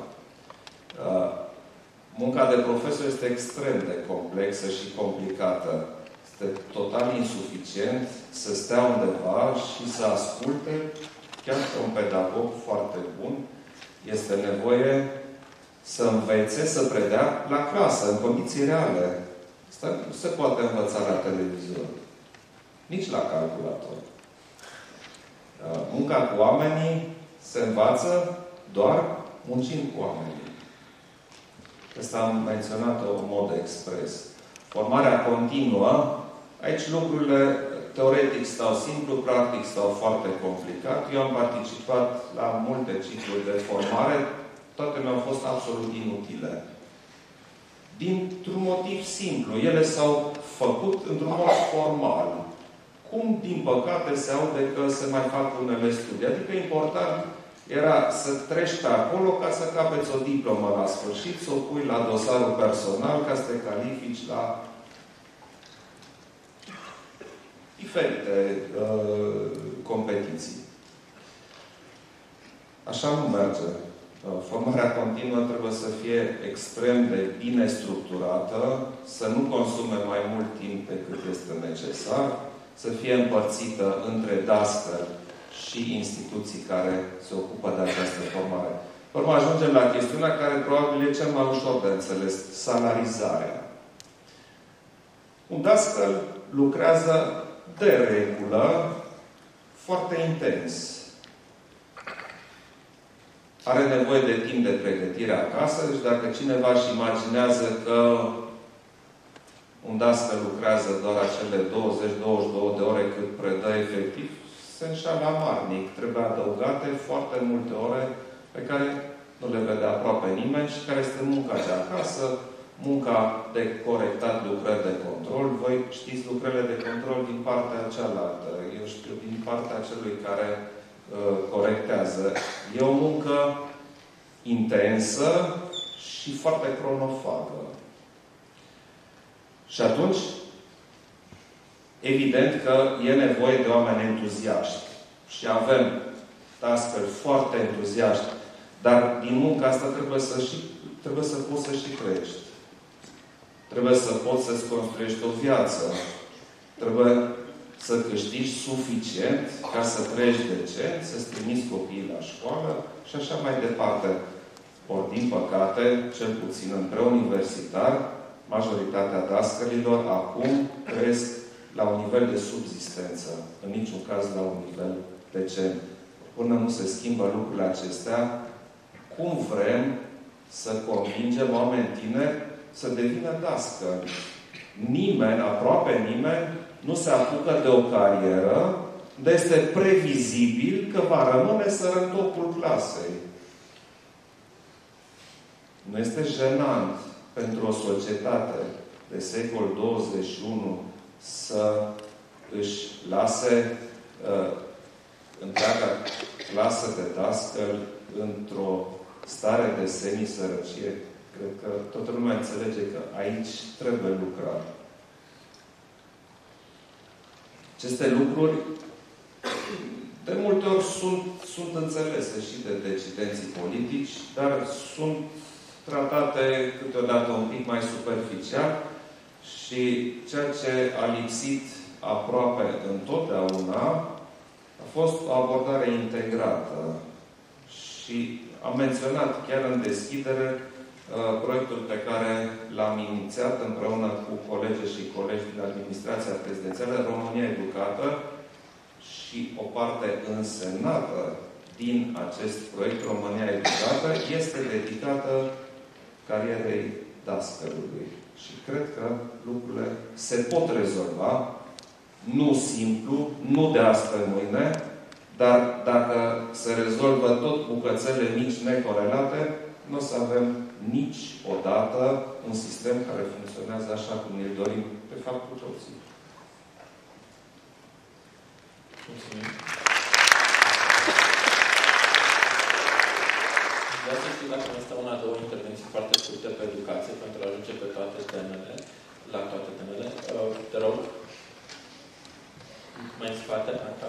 Munca de profesor este extrem de complexă și complicată. Este total insuficient să stea undeva și să asculte, chiar că un pedagog foarte bun este nevoie să învețe, să predea la clasă, în condiții reale. Asta nu se poate învăța la televizor. Nici la calculator. Munca cu oamenii se învață doar muncind cu oamenii. Asta am menționat-o în mod expres. Formarea continuă, aici lucrurile teoretic stau simplu, practic stau foarte complicat. Eu am participat la multe cicluri de formare, toate mi-au fost absolut inutile. Dintr-un motiv simplu. Ele s-au făcut într-un mod formal. Cum, din păcate, se aude că se mai fac unele studii. Adică important era să treci pe acolo ca să capeți o diplomă la sfârșit, să o pui la dosarul personal ca să te califici la diferite competiții. Așa nu merge. Formarea continuă trebuie să fie extrem de bine structurată, să nu consume mai mult timp decât este necesar, să fie împărțită între dascări și instituții care se ocupă de această formare. Urmă ajungem la chestiunea care probabil e cel mai ușor de înțeles, salarizarea. Un dascăl lucrează de regulă foarte intens. Are nevoie de timp de pregătire acasă, deci dacă cineva își imaginează că un dascăl lucrează doar acele 20-22 de ore cât predă efectiv, se înșală amarnic. Trebuie adăugate foarte multe ore pe care nu le vede aproape nimeni și care este munca de acasă, munca de corectat lucrări de control. Voi știți lucrările de control din partea cealaltă. Eu știu din partea celui care corectează. E o muncă intensă și foarte cronofagă. Și atunci, evident că e nevoie de oameni entuziaști. Și avem dascăli foarte entuziaști, dar din munca asta trebuie să poți să și crești. Trebuie să poți să-ți construiești o viață. Trebuie să câștigi suficient ca să treci decent, să-ți trimiți copiii la școală și așa mai departe. Ori, din păcate, cel puțin în preuniversitar, majoritatea dascălilor acum cresc la un nivel de subzistență, în niciun caz la un nivel decent. Până nu se schimbă lucrurile acestea, cum vrem să convingem oameni tineri să devină dascăli? Nimeni, aproape nimeni, nu se apucă de o carieră unde este previzibil că va rămâne sără în topul clasei. Nu este jenant pentru o societate de secol 21 să își lase întreaga clasă de dascăli într-o stare de semisărăcie? Cred că toată lumea înțelege că aici trebuie lucrat. Aceste lucruri de multe ori sunt înțelese și de decidenții politici, dar sunt tratate câteodată un pic mai superficial și ceea ce a lipsit aproape întotdeauna a fost o abordare integrată. Și am menționat chiar în deschidere proiectul pe care l-am inițiat împreună cu colegi și colegi din administrația prezidențială, România Educată, și o parte însemnată din acest proiect, România Educată, este dedicată carierei dascălului. Și cred că lucrurile se pot rezolva, nu simplu, nu de astăzi mâine, dar dacă se rezolvă tot bucățele mici necorelate, nu o să avem niciodată un sistem care funcționează așa cum ne dorim, de fapt, cu toții. Mulțumim. Vreau să știu dacă este una, două intervenții foarte scurte pe educație pentru a ajunge pe toate temele, la toate temele. Te rog. Mai în spate, Anca.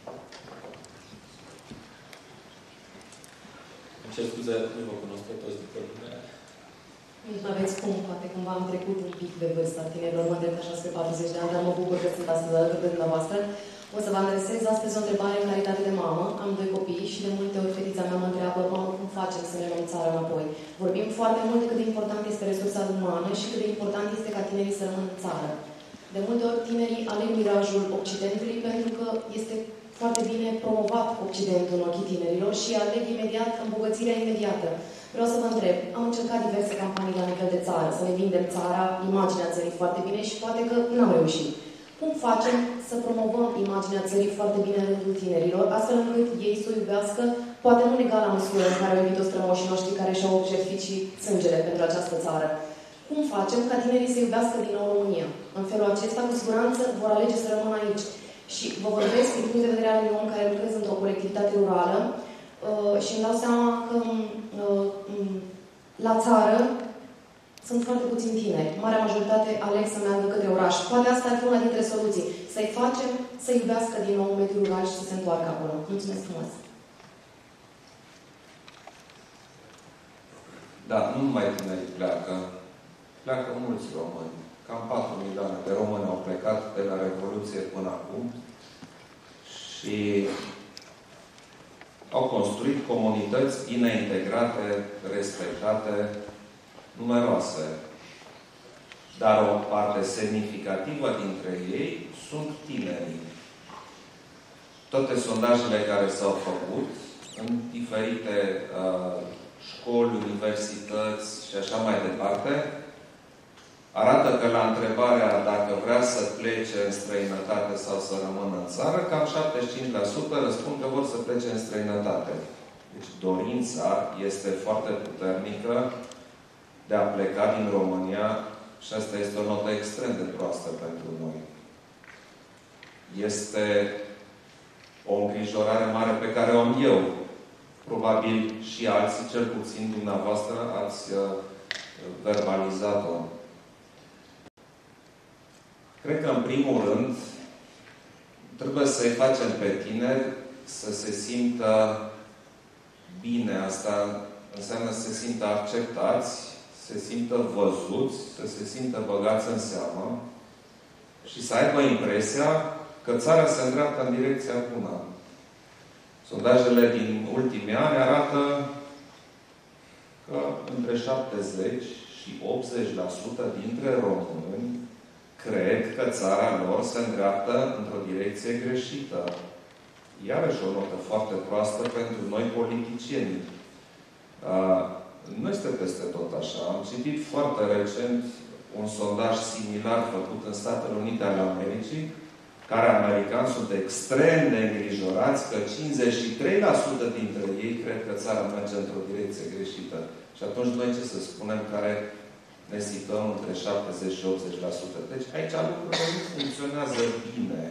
Îmi cer scuze, nu vă cunosc pe toți după lumea. Nu aveți cum, poate cumva am trecut un pic de vârsta tinerilor, mă îndrept așa spre 40 de ani, dar mă bucur că sunt astăzi alături de dumneavoastră. O să vă adresez astăzi o întrebare în calitate de mamă. Am doi copii și de multe ori fetița mea mă întreabă, mamă, cum facem să ne luăm țara înapoi? Vorbim foarte mult de cât de important este resursa umană și cât de important este ca tinerii să rămână în țară. De multe ori tinerii aleg mirajul Occidentului pentru că este foarte bine promovat Occidentul în ochii tinerilor și aleg imediat îmbogățirea imediată. Vreau să vă întreb, am încercat diverse campanii la nivel de țară, să ne vindem țara, imaginea țării foarte bine și poate că n-am reușit. Cum facem să promovăm imaginea țării foarte bine în rândul tinerilor, astfel încât ei să o iubească, poate nu în egală măsură în care au iubit-o strămoșii noștri care și-au jertfit și sângele pentru această țară? Cum facem ca tinerii să iubească din nou România? În felul acesta, cu siguranță, vor alege să rămână aici. Și vă vorbesc din punct de vedere al unui om care lucrez într-o colectivitate rurală și îmi dau seama că la țară sunt foarte puțini tineri. Marea majoritate aleg să meargă către oraș. Poate asta ar fi una dintre soluții. Să-i facem să iubească din nou mediul rural și să se întoarcă acolo. Mulțumesc frumos! Da, nu numai tinerii pleacă. Pleacă mulți români. Cam 4 milioane de români au plecat de la Revoluție până acum și au construit comunități bine integrate, respectate, numeroase. Dar o parte semnificativă dintre ei sunt tinerii. Toate sondajele care s-au făcut în diferite școli, universități și așa mai departe, arată că la întrebarea dacă vrea să plece în străinătate sau să rămână în țară, cam 75% răspund că vor să plece în străinătate. Deci dorința este foarte puternică de a pleca din România și asta este o notă extrem de proastă pentru noi. Este o îngrijorare mare pe care o am eu. Probabil și alții, cel puțin dumneavoastră, ați verbalizat-o. Cred că, în primul rând, trebuie să-i facem pe tineri să se simtă bine. Asta înseamnă să se simtă acceptați, să se simtă văzuți, să se simtă băgați în seamă și să aibă impresia că țara se îndreaptă în direcția bună. Sondajele din ultimii ani arată că între 70 și 80% dintre români cred că țara lor se îndreaptă într-o direcție greșită. Iarăși o notă foarte proastă pentru noi politicieni. Nu este peste tot așa. Am citit foarte recent un sondaj similar făcut în Statele Unite ale Americii, care americani sunt extrem de îngrijorați că 53% dintre ei cred că țara merge într-o direcție greșită. Și atunci noi ce să spunem care ne situăm între 70 și 80%. Deci aici lucrurile nu funcționează bine.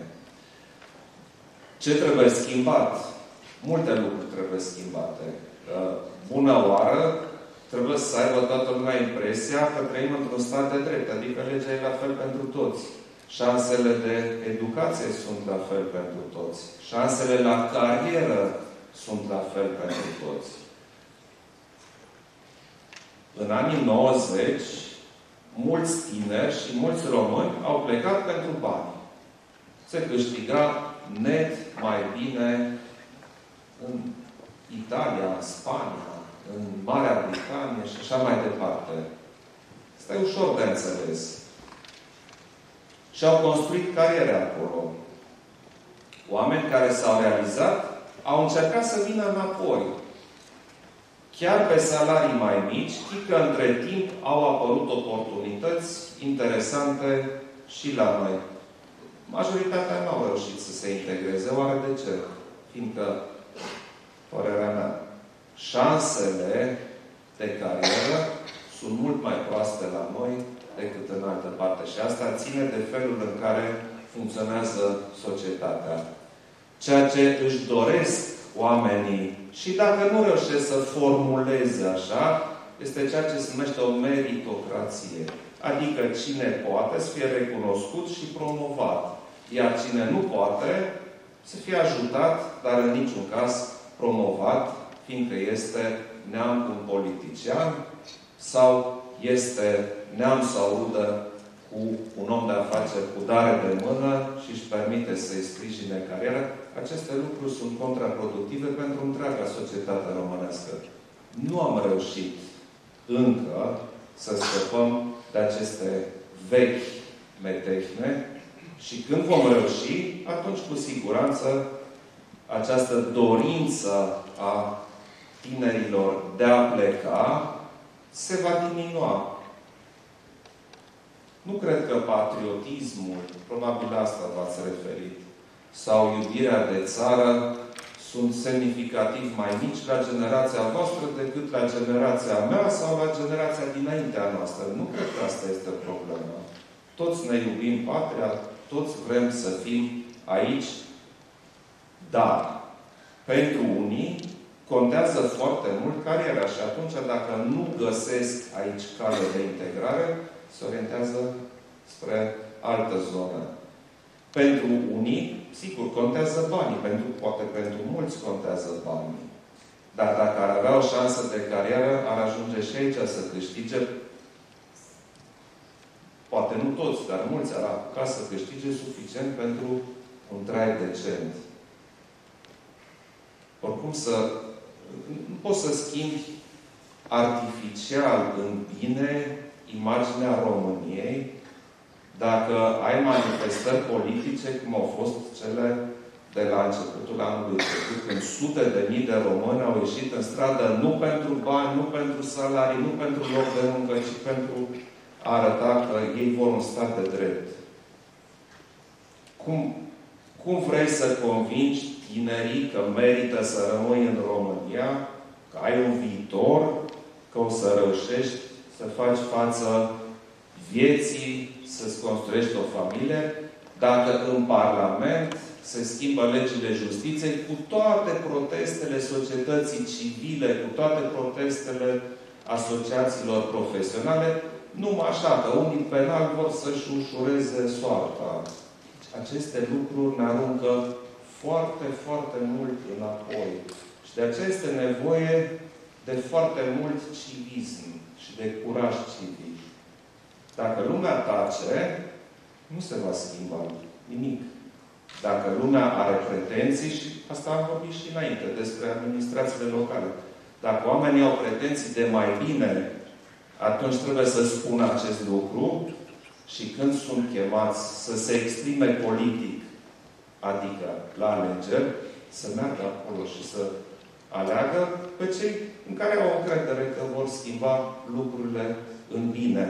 Ce trebuie schimbat? Multe lucruri trebuie schimbate. Bună oară, trebuie să aibă toată lumea impresia că trăim într-un stat de drept, adică legea e la fel pentru toți. Șansele de educație sunt la fel pentru toți. Șansele la carieră sunt la fel pentru toți. În anii 90, mulți tineri și mulți români au plecat pentru bani. Se câștiga net mai bine în Italia, în Spania, în Marea Britanie și așa mai departe. Asta e ușor de înțeles. Și au construit cariere acolo. Oameni care s-au realizat, au încercat să vină înapoi. Chiar pe salarii mai mici, că între timp au apărut oportunități interesante și la noi. Majoritatea nu au reușit să se integreze. Oare de ce? Fiindcă, părerea mea, șansele de carieră sunt mult mai proaste la noi decât în altă parte. Și asta ține de felul în care funcționează societatea. Ceea ce își doresc oamenii, și dacă nu reușesc să formuleze așa, este ceea ce se numește o meritocrație. Adică cine poate să fie recunoscut și promovat. Iar cine nu poate să fie ajutat, dar în niciun caz promovat, fiindcă este neam cu un politician sau este neam sau rudă cu un om de afaceri cu dare de mână și își permite să-i sprijine cariera. Aceste lucruri sunt contraproductive pentru întreaga societate românească. Nu am reușit încă să scăpăm de aceste vechi metehne și când vom reuși, atunci cu siguranță această dorință a tinerilor de a pleca se va diminua. Nu cred că patriotismul, probabil la asta v-ați referit, sau iubirea de țară sunt semnificativ mai mici la generația voastră decât la generația mea sau la generația dinaintea noastră. Nu cred că asta este problema. Toți ne iubim patria, toți vrem să fim aici, dar pentru unii contează foarte mult cariera și atunci dacă nu găsesc aici cale de integrare, se orientează spre altă zonă. Pentru unii, sigur, contează banii, poate pentru mulți contează banii. Dar dacă ar avea o șansă de carieră, ar ajunge și aici să câștige, poate nu toți, dar mulți ar apuca să câștige suficient pentru un trai decent. Oricum nu poți să schimbi artificial în bine imaginea României dacă ai manifestări politice cum au fost cele de la începutul anului trecut, când sute de mii de români au ieșit în stradă nu pentru bani, nu pentru salarii, nu pentru loc de muncă, ci pentru a arăta că ei vor un stat de drept. Cum vrei să convingi tinerii că merită să rămâi în România, că ai un viitor, că o să reușești să faci față vieții, să-ți construiești o familie, dacă în Parlament se schimbă legile justiției cu toate protestele societății civile, cu toate protestele asociațiilor profesionale, numai așa, că unii penali vor să-și ușureze soarta. Aceste lucruri ne aruncă foarte, foarte mult înapoi. Și de aceea este nevoie de foarte mult civism și de curaj civic. Dacă lumea tace, nu se va schimba nimic. Dacă lumea are pretenții, și asta am vorbit și înainte, despre administrațiile locale. Dacă oamenii au pretenții de mai bine, atunci trebuie să spună acest lucru și când sunt chemați să se exprime politic, adică la alegeri, să meargă acolo și să aleagă pe cei în care au încredere că vor schimba lucrurile în bine.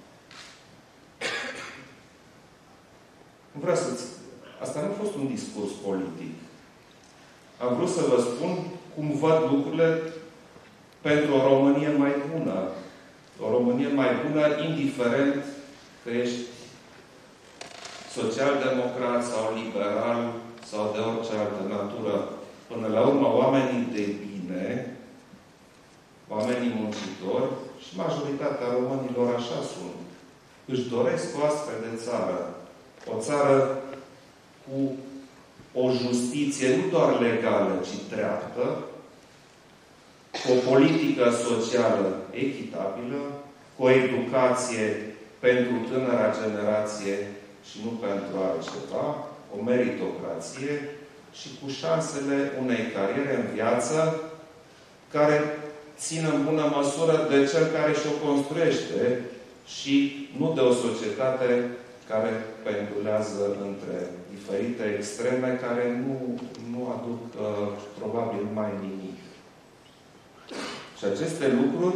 Nu vreau asta nu a fost un discurs politic. Am vrut să vă spun cum văd lucrurile pentru o Românie mai bună. O Românie mai bună, indiferent că ești social-democrat sau liberal sau de orice altă natură. Până la urmă, oamenii de bine, oamenii muncitori și majoritatea românilor așa sunt. Își doresc o astfel de țară. O țară cu o justiție nu doar legală, ci dreaptă, cu o politică socială echitabilă, cu o educație pentru tânăra generație și nu pentru altceva, o meritocrație și cu șansele unei cariere în viață care țin în bună măsură de cel care și-o construiește și nu de o societate care pendulează între diferite extreme care nu aduc probabil mai nimic. Și aceste lucruri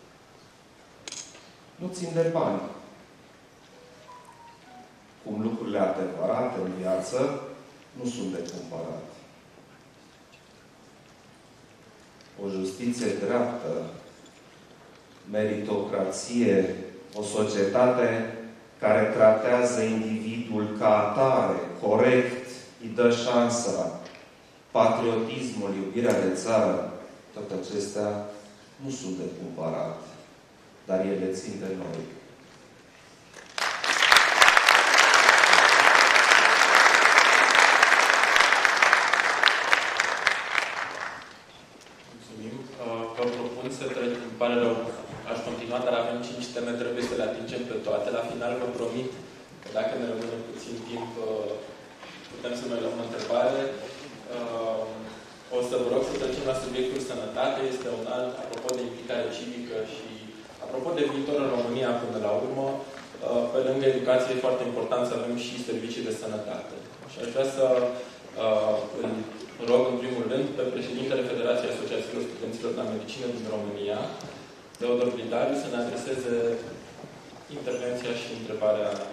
nu țin de bani. Cum lucrurile adevărate în viață nu sunt de cumpărat. O justiție dreaptă, meritocrație, o societate care tratează individul ca atare, corect, îi dă șansa, patriotismul, iubirea de țară, toate acestea nu sunt de cumpărat, dar ele țin de noi. Mulțumim. Vă propun să trecem, îmi pare rău, aș continua, dar avem 5 teme, trebuie să le atingem pe toate. La final vă promit că dacă ne rămâne puțin timp, putem să mai luăm o întrebare. O să vă rog să trecem la subiectul sănătate. Este un alt, apropo de implicare civică și apropo de viitor în România până la urmă, pe lângă educație e foarte important să avem și servicii de sănătate. Și aș vrea să îl rog în primul rând pe președintele Federației Asociațiilor Studenților la Medicină din România, Teodor Bridariu, să ne adreseze intervenția și întrebarea sa.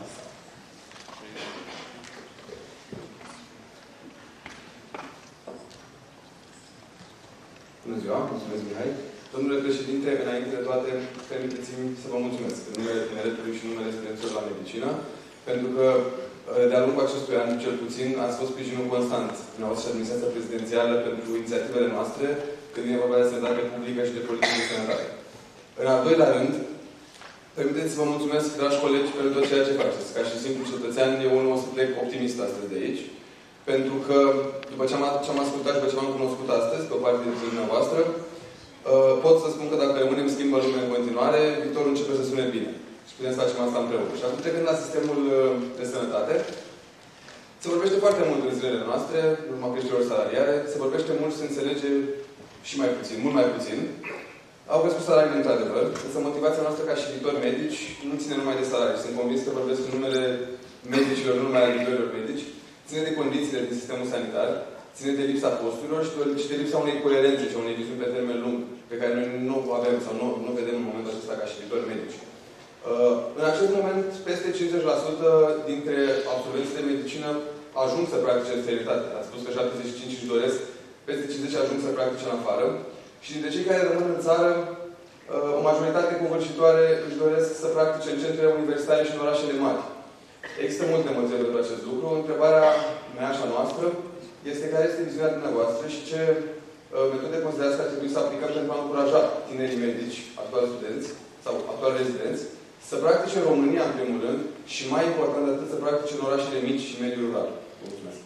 Bună ziua, mulțumesc, Mihai. Domnule președinte, înainte de toate, permiteți-mi să vă mulțumesc în numele Tineretului și în numele studenților la medicină, pentru că de-a lungul acestui an, cel puțin, ați fost sprijinul constant dumneavoastră și administrația prezidențială pentru inițiativele noastre, când vine vorba de sănătate publică și de politică de sănătate. În al doilea rând, permiteți să vă mulțumesc, dragi colegi, pentru tot ceea ce faceți. Ca și simplu cetățean, eu unul o să plec optimist astăzi de aici, pentru că, după ce am ascultat și după ce m-am cunoscut astăzi, pe o parte dintre dumneavoastră, pot să spun că dacă rămânem schimbă lumea în continuare, viitorul începe să sune bine. Și putem să facem asta împreună. Și acum, trecând la sistemul de sănătate, se vorbește foarte mult în zilele noastre, în urma creșterilor salariare, se vorbește mult și se înțelege și mai puțin, mult mai puțin. Au crescut salariile într-adevăr, însă motivația noastră ca și viitori medici nu ține numai de salarii. Sunt convins că vorbesc în numele medicilor, nu numai ale viitorilor medici, ține de condițiile din sistemul sanitar, ține de lipsa posturilor și de lipsa unei coerențe și unei viziuni pe termen lung, pe care noi nu avem sau nu vedem în momentul acesta ca și viitori medici. În acest moment, peste 50% dintre absolvenții de medicină ajung să practice în străinătate. Ați spus că 75 își doresc, peste 50 ajung să practice în afară. Și dintre cei care rămân în țară, o majoritate covârșitoare își doresc să practice în centre universitare și în orașele mari. Există multe motive pentru acest lucru. Întrebarea mea și a noastră este care este viziunea dumneavoastră și ce metode considerați că ar trebui să aplicăm pentru a încuraja tinerii medici, actuali studenți sau actuali rezidenți, să practice în România, în primul rând, și mai important de atât, să practice în orașele mici și mediul rural. Vă mulțumesc.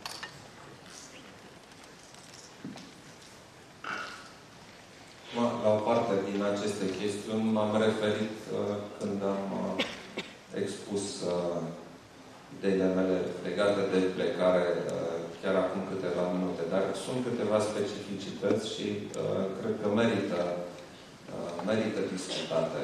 La o parte din aceste chestiuni m-am referit când am expus ideile mele legate de plecare chiar acum câteva minute, dar sunt câteva specificități și cred că merită discutate.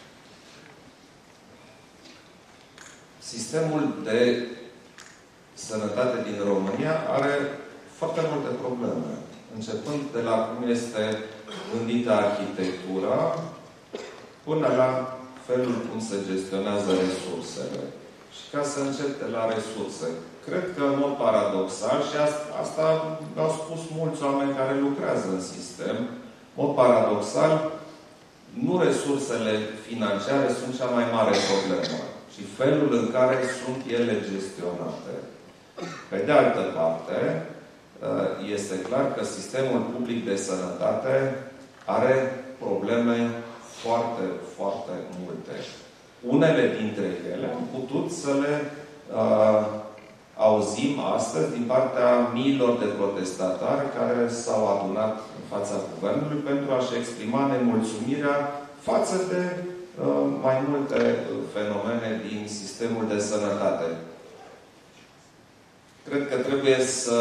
Sistemul de sănătate din România are foarte multe probleme, începând de la cum este gândită arhitectura, până la felul cum se gestionează resursele. Și ca să încep de la resurse, cred că, în mod paradoxal, și asta mi-au spus mulți oameni care lucrează în sistem, în mod paradoxal, nu resursele financiare sunt cea mai mare problemă, ci felul în care sunt ele gestionate. Pe de altă parte, este clar că sistemul public de sănătate are probleme foarte, foarte multe. Unele dintre ele am putut să le auzim astăzi din partea miilor de protestatari care s-au adunat în fața Guvernului pentru a-și exprima nemulțumirea față de mai multe fenomene din sistemul de sănătate. Cred că trebuie să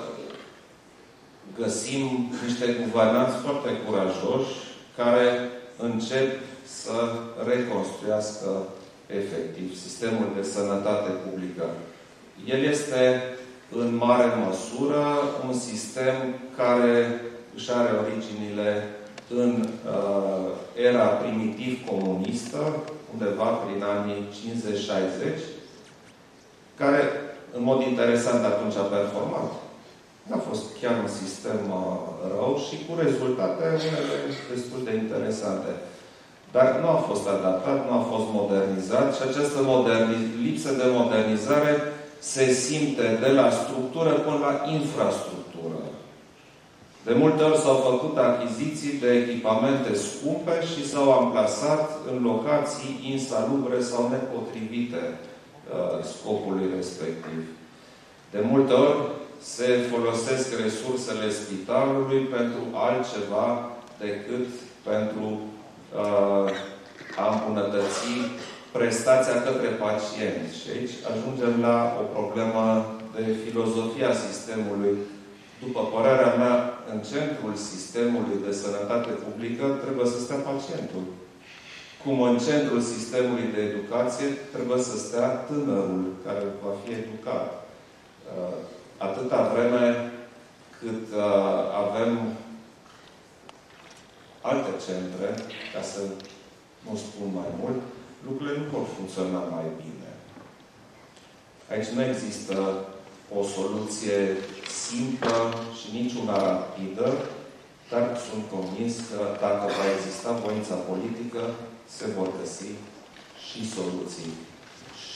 găsim niște guvernanți foarte curajoși care încep să reconstruiască efectiv sistemul de sănătate publică. El este în mare măsură un sistem care își are originile în era primitiv-comunistă, undeva prin anii 50-60, care, în mod interesant, atunci a performat. A fost chiar un sistem rău și cu rezultate unele destul de interesante. Dar nu a fost adaptat, nu a fost modernizat și această lipsă de modernizare se simte de la structură până la infrastructură. De multe ori s-au făcut achiziții de echipamente scumpe și s-au amplasat în locații insalubre sau nepotrivite scopului respectiv. De multe ori se folosesc resursele spitalului pentru altceva decât pentru a îmbunătăți prestația către pacienți. Și aici ajungem la o problemă de filozofia sistemului. După părerea mea, în centrul sistemului de sănătate publică trebuie să stea pacientul. Cum în centrul sistemului de educație trebuie să stea tânărul care va fi educat. Atâta vreme cât avem alte centre, ca să nu spun mai mult, lucrurile nu vor funcționa mai bine. Aici nu există o soluție simplă și niciuna rapidă, dar sunt convins că dacă va exista voința politică, se vor găsi și soluții.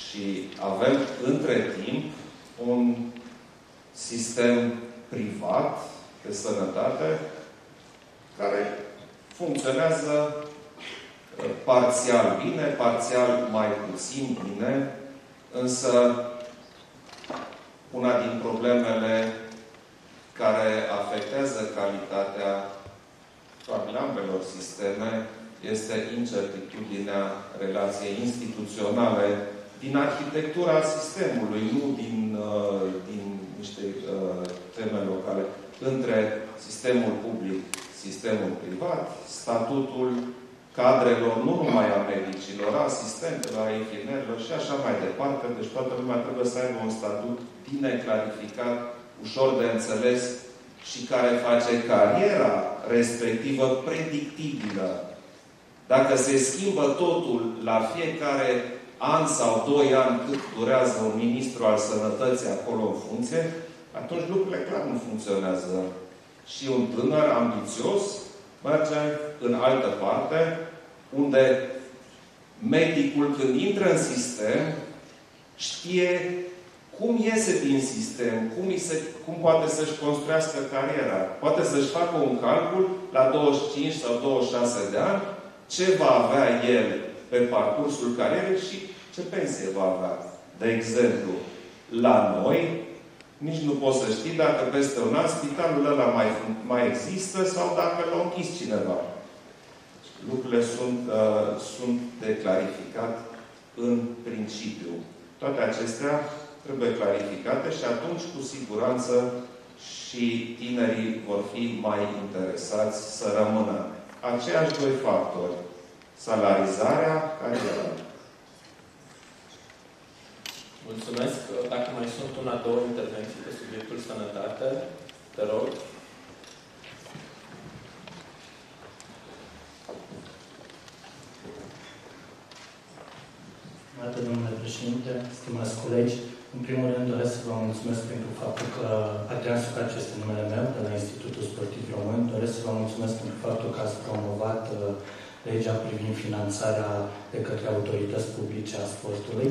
Și avem între timp un sistem privat de sănătate care funcționează parțial bine, parțial mai puțin bine, însă una din problemele care afectează calitatea ambelor sisteme este incertitudinea relației instituționale din arhitectura sistemului, nu din niște teme locale, între sistemul public, sistemul privat, statutul cadrelor, nu numai a medicilor, a asistentelor, a inginerilor și așa mai departe. Deci toată lumea trebuie să aibă un statut bine clarificat, ușor de înțeles și care face cariera respectivă predictibilă. Dacă se schimbă totul la fiecare an sau 2 ani cât durează un ministru al sănătății acolo în funcție, atunci lucrurile clar nu funcționează. Și un tânăr ambițios merge în altă parte, unde medicul, când intră în sistem, știe cum iese din sistem, cum poate să-și construiască cariera. Poate să-și facă un calcul la 25 sau 26 de ani, ce va avea el pe parcursul carierei și ce pensie va avea. De exemplu, la noi, nici nu poți să știi dacă peste un an spitalul ăla mai există sau dacă l-a închis cineva. Lucrurile sunt de clarificat în principiu. Toate acestea trebuie clarificate și atunci, cu siguranță, și tinerii vor fi mai interesați să rămână. Aceiași 2 factori. Salarizarea, cariera. Mulțumesc. Dacă mai sunt 1-2 intervenții pe subiectul sănătate, te rog. Stimate domnule președinte, stimați colegi, în primul rând doresc să vă mulțumesc pentru faptul că Adrian Sucaci este numele meu de la Institutul Sportiv Român. Doresc să vă mulțumesc pentru faptul că ați promovat legea privind finanțarea de către autorități publice a sportului.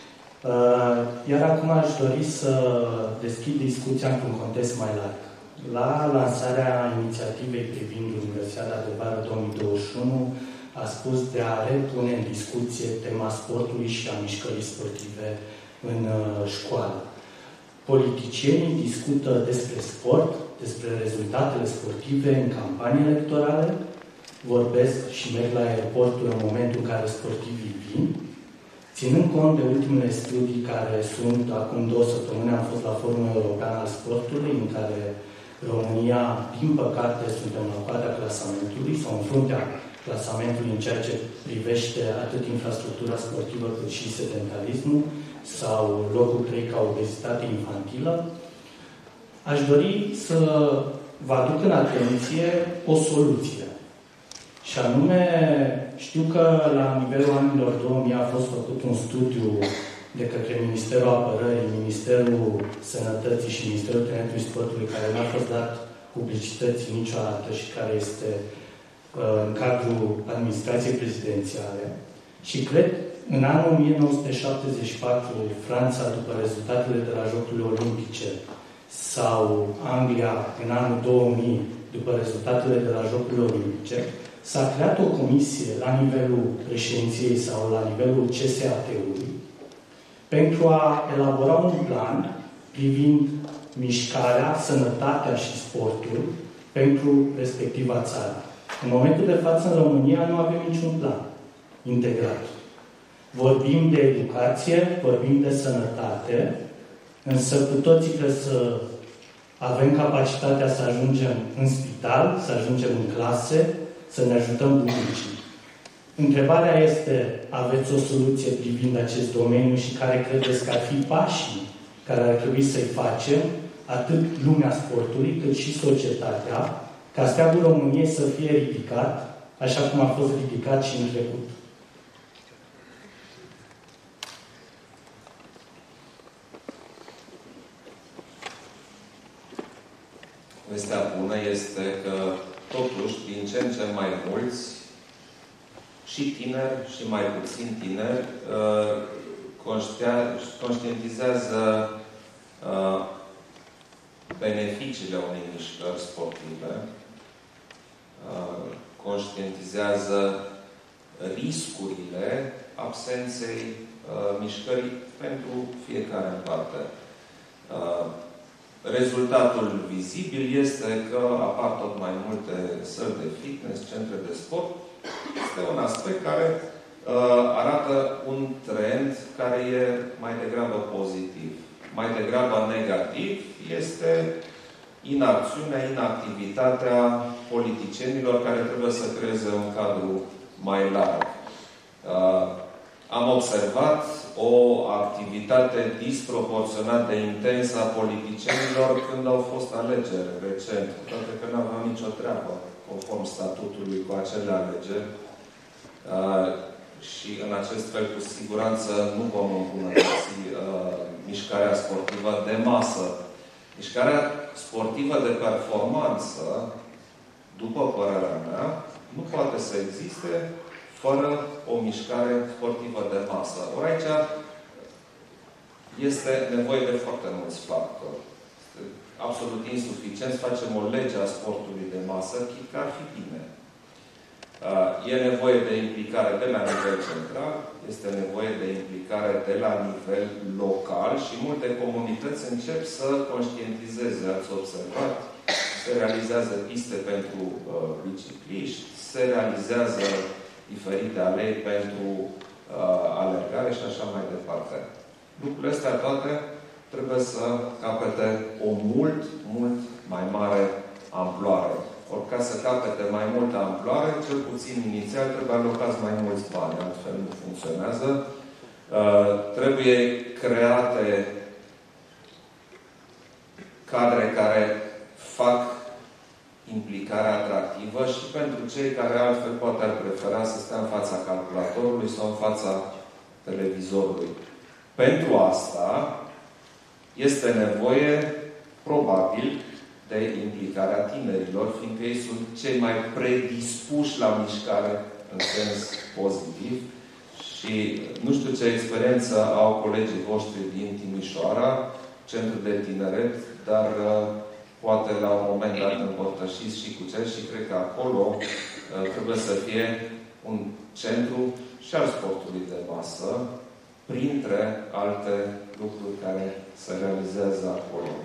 Iar acum aș dori să deschid discuția într-un context mai larg. La lansarea inițiativei privind Universiada de Vară 2021, a spus de a repune în discuție tema sportului și a mișcării sportive în școală. Politicienii discută despre sport, despre rezultatele sportive în campanii electorale, vorbesc și merg la aeroportul în momentul în care sportivii vin. Ținând cont de ultimele studii care sunt, acum 2 săptămâni am fost la Forumul European al Sportului, în care România, din păcate, suntem la coada clasamentului sau în fruntea clasamentului în ceea ce privește atât infrastructura sportivă cât și sedentarismul sau locul 3 ca obezitate infantilă, aș dori să vă aduc în atenție o soluție. Și anume, știu că la nivelul anilor 2000 a fost făcut un studiu de către Ministerul Apărării, Ministerul Sănătății și Ministerul Tineretului Sportului, care n-a fost dat publicității niciodată și care este în cadrul administrației prezidențiale. Și cred, în anul 1974, Franța, după rezultatele de la Jocurile Olimpice, sau Anglia, în anul 2000, după rezultatele de la Jocurile Olimpice, s-a creat o comisie la nivelul președinției sau la nivelul CSAT-ului pentru a elabora un plan privind mișcarea, sănătatea și sportul pentru respectiva țară. În momentul de față, în România, nu avem niciun plan integrat. Vorbim de educație, vorbim de sănătate, însă cu toții trebuie să avem capacitatea să ajungem în spital, să ajungem în clase, să ne ajutăm bunicii. Întrebarea este, aveți o soluție privind acest domeniu și care credeți că ar fi pașii care ar trebui să-i facem, atât lumea sportului, cât și societatea, ca steagul României să fie ridicat, așa cum a fost ridicat și în trecut. Vestea bună este că, totuși, din ce în ce mai mulți, și tineri și mai puțin tineri, conștientizează beneficiile unei mișcări sportive, conștientizează riscurile absenței mișcării pentru fiecare în parte. Rezultatul vizibil este că apar tot mai multe săli de fitness, centre de sport. Este un aspect care arată un trend care e mai degrabă pozitiv. Mai degrabă negativ este inacțiunea, inactivitatea politicienilor care trebuie să creeze un cadru mai larg. Am observat o activitate disproporționat de intensă a politicienilor când au fost alegeri recent, cu toate că nu aveau nicio treabă, conform statutului, cu acele alegeri. Și în acest fel, cu siguranță, nu vom îmbunătăți mișcarea sportivă de masă. Mișcarea sportivă de performanță, după părerea mea, nu poate să existe fără o mișcare sportivă de masă. Ori aici este nevoie de foarte mulți factori. Este absolut insuficient să facem o lege a sportului de masă, chit că ar fi bine. E nevoie de implicare de la nivel central, este nevoie de implicare de la nivel local și multe comunități încep să conștientizeze. Ați observat, se realizează piste pentru bicicliști, se realizează diferite alei pentru alergare și așa mai departe. Lucrurile astea toate trebuie să capete o mult mai mare amploare. Ori ca să capete mai multă amploare, cel puțin inițial, trebuie alocați mai mulți bani, altfel nu funcționează. Trebuie create cadre care fac implicarea atractivă și pentru cei care altfel poate ar prefera să stea în fața calculatorului sau în fața televizorului. Pentru asta este nevoie, probabil, de implicarea tinerilor, fiindcă ei sunt cei mai predispuși la mișcare în sens pozitiv. Și nu știu ce experiență au colegii voștri din Timișoara, centru de tineret, dar poate la un moment dat împărtășiți și cu cel și cred că acolo trebuie să fie un centru și al sportului de masă, printre alte lucruri care se realizează acolo.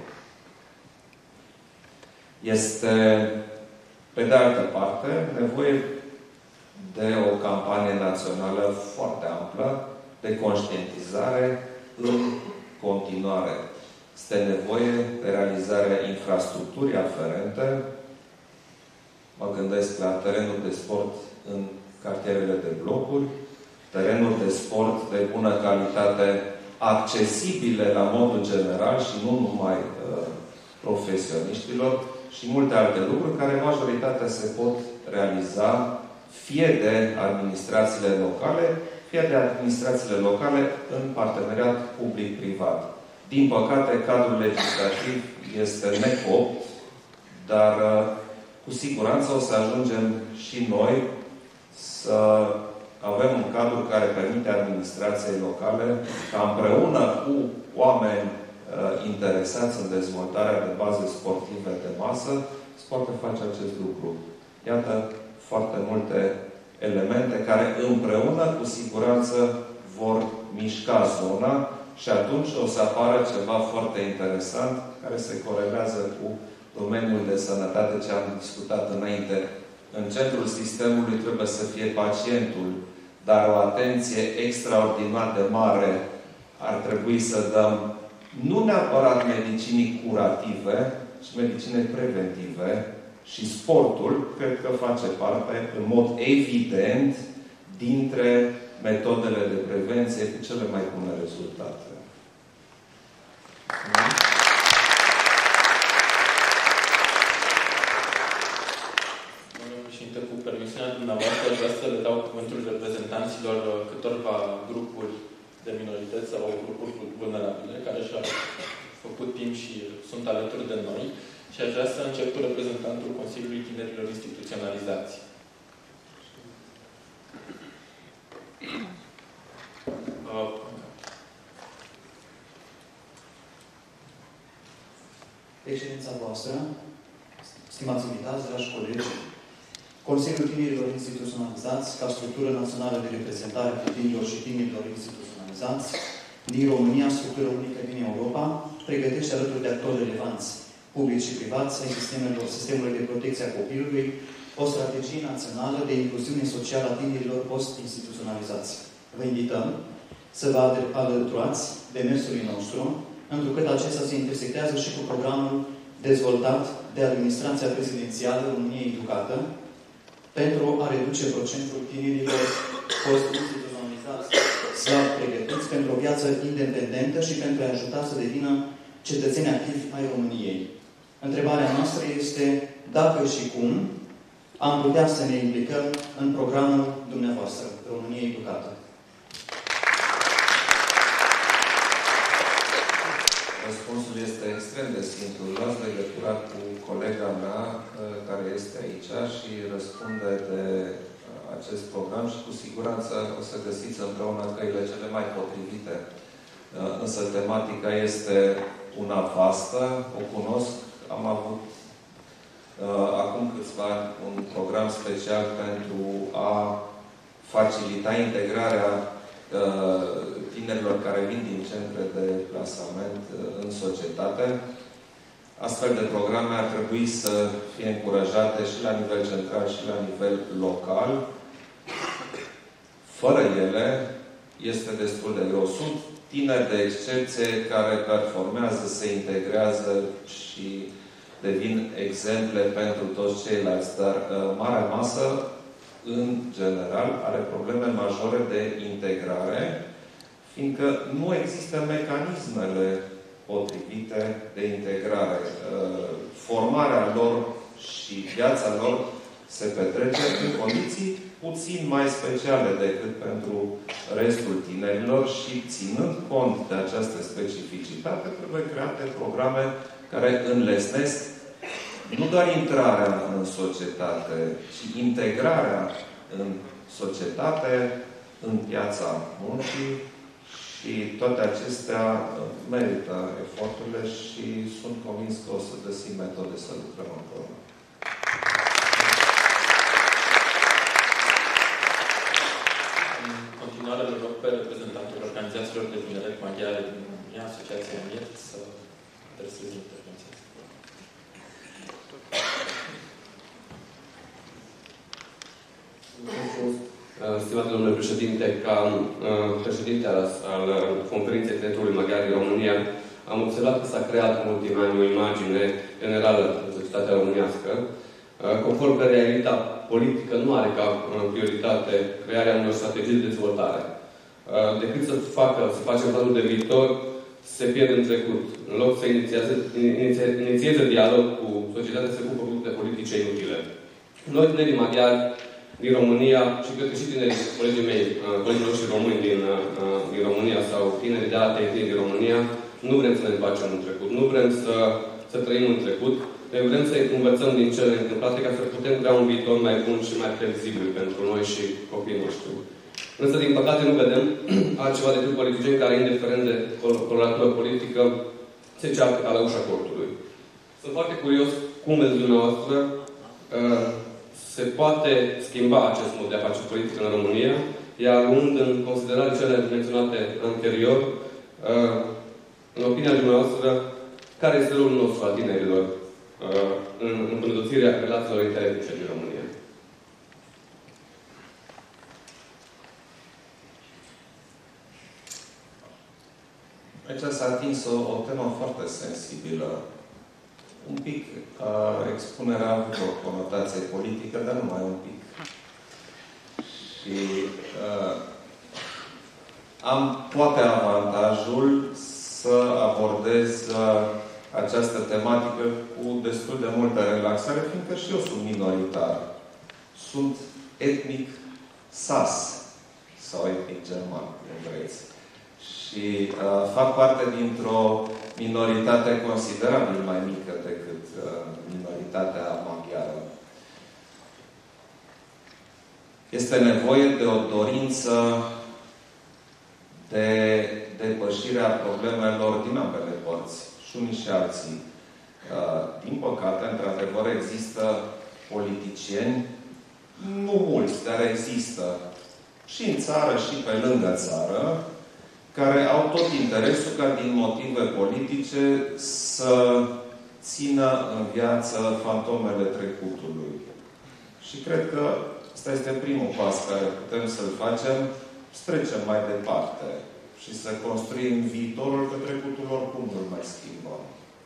Este, pe de altă parte, nevoie de o campanie națională foarte amplă de conștientizare în continuare. Este nevoie de realizarea infrastructurii aferente. Mă gândesc la terenuri de sport în cartierele de blocuri, terenuri de sport de bună calitate, accesibile la modul general și nu numai profesioniștilor, și multe alte lucruri care majoritatea se pot realiza fie de administrațiile locale, fie de administrațiile locale în parteneriat public-privat. Din păcate, cadrul legislativ este necopt, dar cu siguranță o să ajungem și noi să avem un cadru care permite administrației locale ca împreună cu oameni interesați în dezvoltarea de baze sportive de masă, să poată face acest lucru. Iată foarte multe elemente care împreună, cu siguranță, vor mișca zona și atunci o să apară ceva foarte interesant care se corelează cu domeniul de sănătate ce am discutat înainte. În centrul sistemului trebuie să fie pacientul, dar o atenție extraordinar de mare ar trebui să dăm nu neapărat medicinii curative, ci medicine preventive și sportul, cred că face parte, în mod evident, dintre metodele de prevenție cu cele mai bune rezultate. Domnule președinte, cu permisiunea dumneavoastră, vreau să le dau cuvântul reprezentanților câtorva grupuri de minorități sau grupuri vulnerabile, care și-au făcut timp și sunt alături de noi. Și aș vrea să încep cu reprezentantul Consiliului Tinerilor Instituționalizați. Excelența voastră, stimați invitați, dragi colegi, Consiliul Tinerilor Instituționalizați, ca structură națională de reprezentare a tinerilor și tinerilor instituționalizați din România, structură unică din Europa, pregătește alături de actori relevanți, publici și privați, ai sistemului de protecție a copilului, o strategie națională de incluziune socială a tinerilor post-instituționalizați. Vă invităm să vă alăturați demersului nostru, întrucât acesta se intersectează și cu programul dezvoltat de Administrația Prezidențială României Educată pentru a reduce procentul tinerilor post-instituționalizați slab pregătiți pentru o viață independentă și pentru a ajuta să devină cetățeni activi ai României. Întrebarea noastră este dacă și cum am putea să ne implicăm în programul dumneavoastră, România Educată. Răspunsul este extrem de simplu. Luați legătura cu colega mea care este aici și răspunde de acest program și cu siguranță o să găsiți împreună căile cele mai potrivite. Însă tematica este una vastă, o cunosc. Am avut acum câțiva ani un program special pentru a facilita integrarea tinerilor care vin din centre de plasament în societate. Astfel de programe ar trebui să fie încurajate și la nivel central și la nivel local. Fără ele este destul de greu. Sunt tineri de excepție care performează, se integrează și devin exemple pentru toți ceilalți. Dar marea masă, în general, are probleme majore de integrare, fiindcă nu există mecanismele potrivite de integrare. Formarea lor și viața lor se petrece în condiții puțin mai speciale decât pentru restul tinerilor și, ținând cont de această specificitate, trebuie create programe care înlesnesc nu doar intrarea în societate, ci integrarea în societate, în piața muncii, și toate acestea merită eforturile și sunt convins că o să găsim metode să lucrăm împreună. În continuare, îl rog pe reprezentantul organizațiilor de tineret maghiare din România, Asociația MIET, să adreseze intervenția. Stimate domnule președinte, ca președinte al Conferinței Tinetului Maghiar din România, am observat că s-a creat în ultimii ani o imagine generală în societatea românească, conform că realitatea politică nu are ca prioritate crearea unor strategii de dezvoltare. Decât să facem planul de viitor, se pierde în trecut. În loc să inițieze dialog cu societatea, se ocupă de politice inutile. Noi, tinerii maghiari din România, și cred că și tinerii, colegii mei, colegii noștri români din România sau tinerii de alte etnii din România, nu vrem să ne întoarcem în trecut. Nu vrem să trăim în trecut. Noi vrem să învățăm din cele întâmplate ca să putem crea un viitor mai bun și mai previzibil pentru noi și copiii noștri. Însă, din păcate, nu vedem altceva decât politicieni care, indiferent de coloratură politică, se ceartă ca la ușa cortului. Sunt foarte curios cum vedeți dumneavoastră se poate schimba acest mod de a face politică în România, iar luând în considerare cele menționate anterior, în opinia dumneavoastră, care este rolul nostru al tinerilor în îmbunătățirea relațiilor interetnice din România? Aici s-a atins o temă foarte sensibilă. Un pic expunerea a avut o conotație politică, dar numai un pic. Și am poate avantajul să abordez această tematică cu destul de multă relaxare, fiindcă și eu sunt minoritar. Sunt etnic sas sau etnic german, cum vreți. Și fac parte dintr-o minoritate considerabil mai mică decât minoritatea maghiară. Este nevoie de o dorință de depășirea problemelor din ambele părți, și unii și alții. Din păcate, într-adevăr, există politicieni, nu mulți, dar există și în țară și pe lângă țară, care au tot interesul ca din motive politice să țină în viață fantomele trecutului. Și cred că ăsta este primul pas care putem să-l facem, să trecem mai departe și să construim viitorul, că trecutul oricum nu-l mai schimbăm.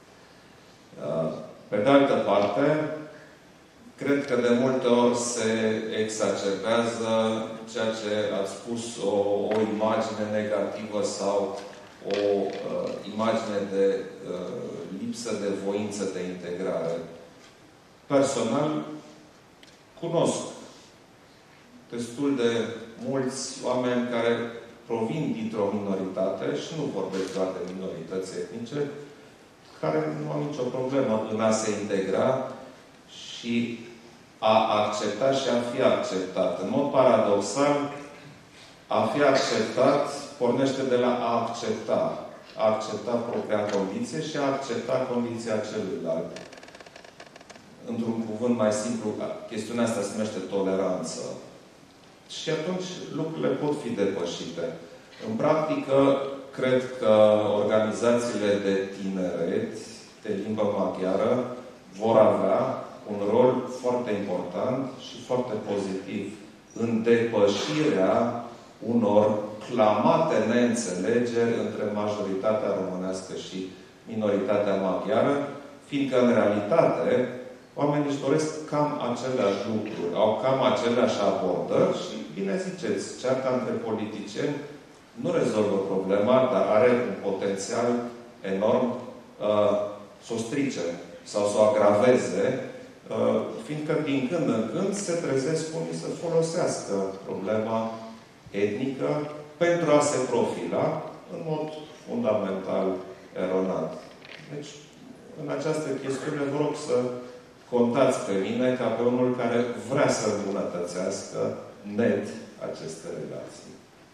Pe de altă parte, cred că de multe ori se exacerbează ceea ce ați spus, o imagine negativă sau o imagine de lipsă de voință de integrare. Personal, cunosc destul de mulți oameni care provin dintr-o minoritate, și nu vorbesc doar de minorități etnice, care nu au nicio problemă în a se integra și a accepta și a fi acceptat. În mod paradoxal, a fi acceptat pornește de la a accepta. A accepta propria condiție și a accepta condiția celuilalt. Într-un cuvânt mai simplu, chestiunea asta se numește toleranță. Și atunci lucrurile pot fi depășite. În practică, cred că organizațiile de tineret de limbă maghiară vor avea un rol foarte important și foarte pozitiv în depășirea unor clamate neînțelegeri între majoritatea românească și minoritatea maghiară, fiindcă, în realitate, oamenii își doresc cam aceleași lucruri, au cam aceleași abordări și, bine ziceți, cearta între politicieni nu rezolvă problema, dar are un potențial enorm să o strice sau să o agraveze, fiindcă din când în când se trezesc unii să folosească problema etnică pentru a se profila în mod fundamental eronat. Deci, în această chestiune, vă rog să contați pe mine ca pe unul care vrea să îmbunătățească net aceste relații.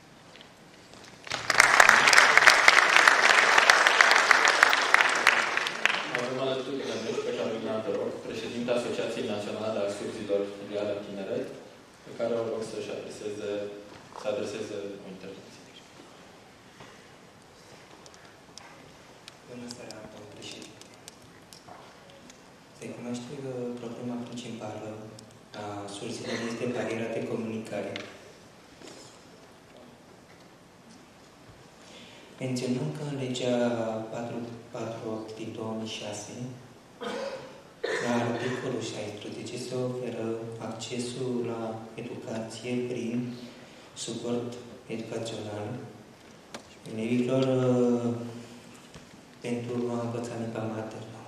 Avem alături de noi pe Carolina Tăroc, președinta Asociației Naționale a Surzilor Filiale Tineret, pe care o rog să adreseze o intervenție. Bună seara, domnul președinte. Se cunoaște că problema principală a surzilor este bariera de comunicare. Menționăm că în legea 448 din 2006, la articolul 16, se oferă accesul la educație prin suport educațional elevilor pentru a învăța limba maternă.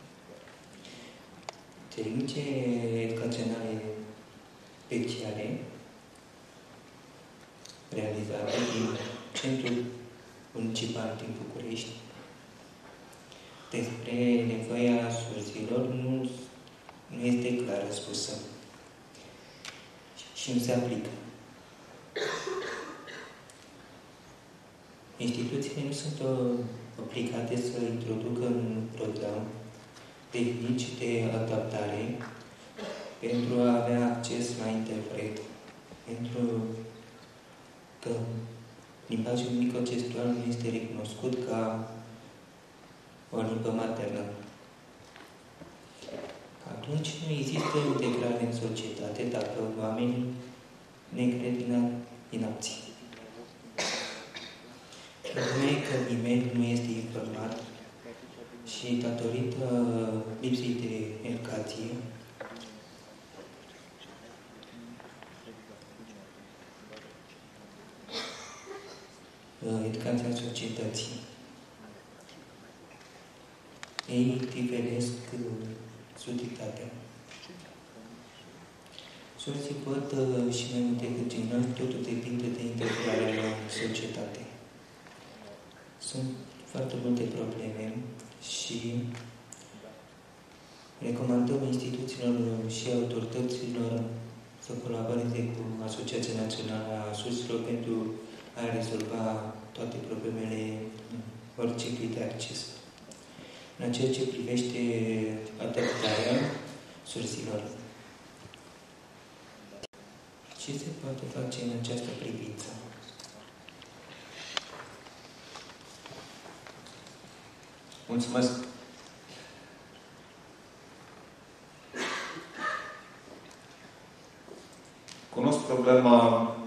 Tehnice educaționale speciale realizate din Centrul Municipal din București despre nevoia surzilor nu este clar spusă și nu se aplică. Instituțiile nu sunt obligate să introducă în program tehnici de adaptare pentru a avea acces la interpret, pentru că limbajul microgestual nu este recunoscut ca o limbă maternă. Atunci nu există integrare în societate dacă oamenii ne cred inapți. Problema e că nimeni nu este informat și datorită lipsei de educație, educația societății, ei diferesc surditatea. Surzii pot și mai mult decât ceilalți, totul depinde de integrarea în societate. Sunt foarte multe probleme și recomandăm instituțiilor și autorităților să colaboreze cu Asociația Națională a Surzilor pentru a rezolva toate problemele orice tip de acces. în ceea ce privește adaptarea sursilor. Ce se poate face în această privință? Mulțumesc. Cunosc problema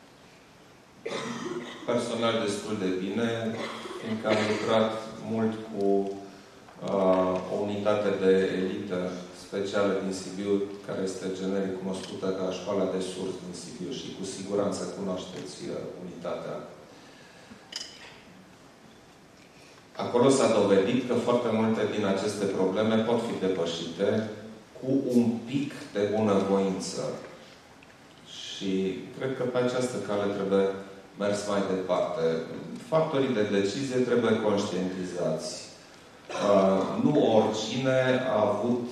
personal destul de bine, fiindcă am lucrat mult cu o unitate de elită specială din Sibiu, care este generic cunoscută ca Școala de Surzi din Sibiu și cu siguranță cunoașteți unitatea. Acolo s-a dovedit că foarte multe din aceste probleme pot fi depășite cu un pic de bunăvoință. Și cred că pe această cale trebuie mers mai departe. Factorii de decizie trebuie conștientizați. Nu oricine a avut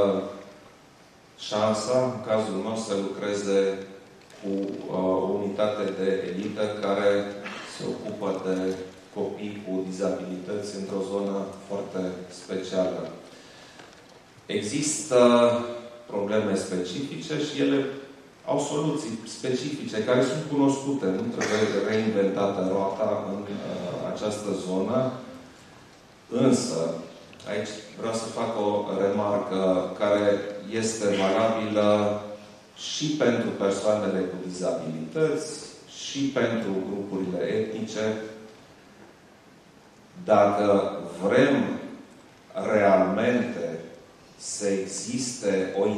șansa, în cazul meu, să lucreze cu o unitate de elită care se ocupă de copii cu dizabilități într-o zonă foarte specială. Există probleme specifice și ele au soluții specifice care sunt cunoscute. Nu trebuie reinventată roata în această zonă. Însă, aici vreau să fac o remarcă care este valabilă și pentru persoanele cu dizabilități și pentru grupurile etnice. Dacă vrem realmente să existe o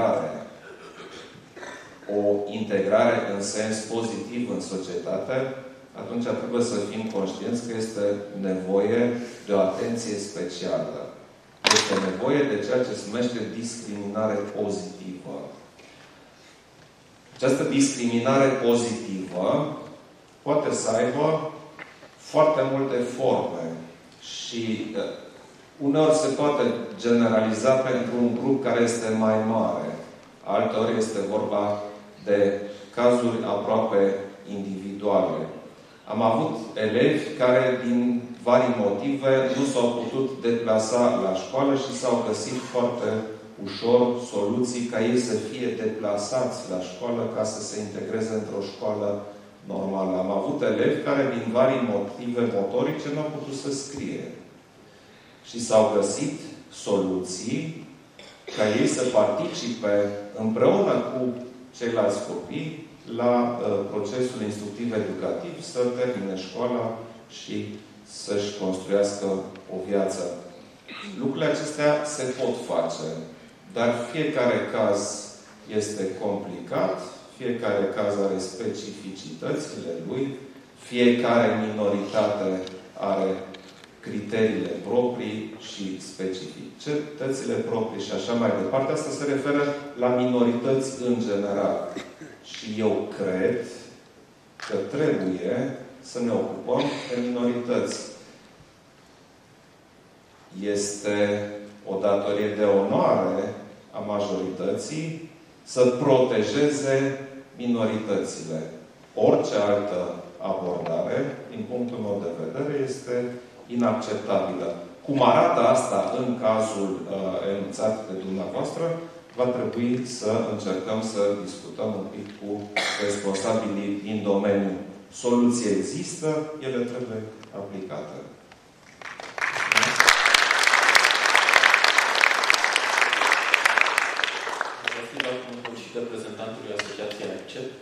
integrare în sens pozitiv în societate, atunci trebuie să fim conștienți că este nevoie de o atenție specială. Este nevoie de ceea ce se numește discriminare pozitivă. Această discriminare pozitivă poate să aibă foarte multe forme și uneori se poate generaliza pentru un grup care este mai mare. Alteori este vorba de cazuri aproape individuale. Am avut elevi care, din vari motive, nu s-au putut deplasa la școală și s-au găsit foarte ușor soluții ca ei să fie deplasați la școală ca să se integreze într-o școală normală. Am avut elevi care, din vari motive motorice, nu au putut să scrie. Și s-au găsit soluții ca ei să participe împreună cu ceilalți copii la procesul instructiv-educativ, să termine școala și să-și construiască o viață. Lucrurile acestea se pot face, dar fiecare caz este complicat, fiecare caz are specificitățile lui, fiecare minoritate are criteriile proprii și specificitățile proprii și așa mai departe. Asta se referă la minorități în general. Și eu cred că trebuie să ne ocupăm de minorități. Este o datorie de onoare a majorității să protejeze minoritățile. Orice altă abordare, din punctul meu de vedere, este inacceptabilă. Cum arată asta în cazul enunțat de dumneavoastră, va trebui să încercăm să discutăm un pic cu responsabilii din domeniu. Soluții există, ele trebuie aplicate. Vă fi dat cuvântul și reprezentantului Asociației Accept.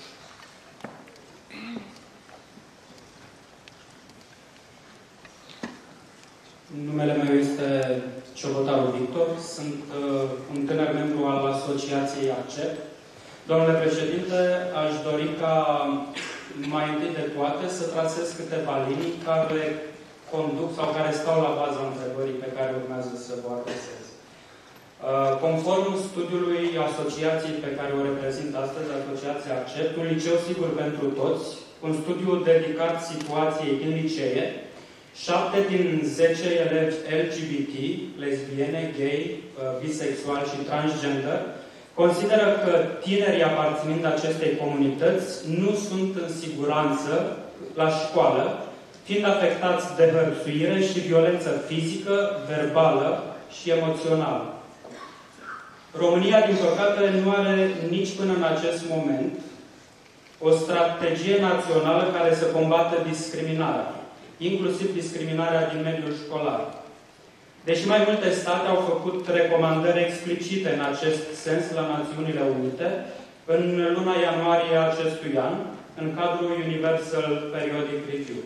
Numele meu este Ciobotaru Victor, sunt un tânăr membru al Asociației Accept. Domnule președinte, aș dori ca mai întâi de toate să trasez câteva linii care conduc sau care stau la baza întrebării pe care urmează să vă adresez. Conform studiului asociației pe care o reprezint astăzi, Asociația Accept, un liceu sigur pentru toți, un studiu dedicat situației din licee, 7 din 10 elevi LGBT, lesbiene, gay, bisexual și transgender, consideră că tinerii aparținând acestei comunități nu sunt în siguranță la școală, fiind afectați de hărțuire și violență fizică, verbală și emoțională. România, din păcate, nu are nici până în acest moment o strategie națională care să combată discriminarea, inclusiv discriminarea din mediul școlar. Deși mai multe state au făcut recomandări explicite în acest sens la Națiunile Unite, în luna ianuarie acestui an, în cadrul Universal Periodic Review.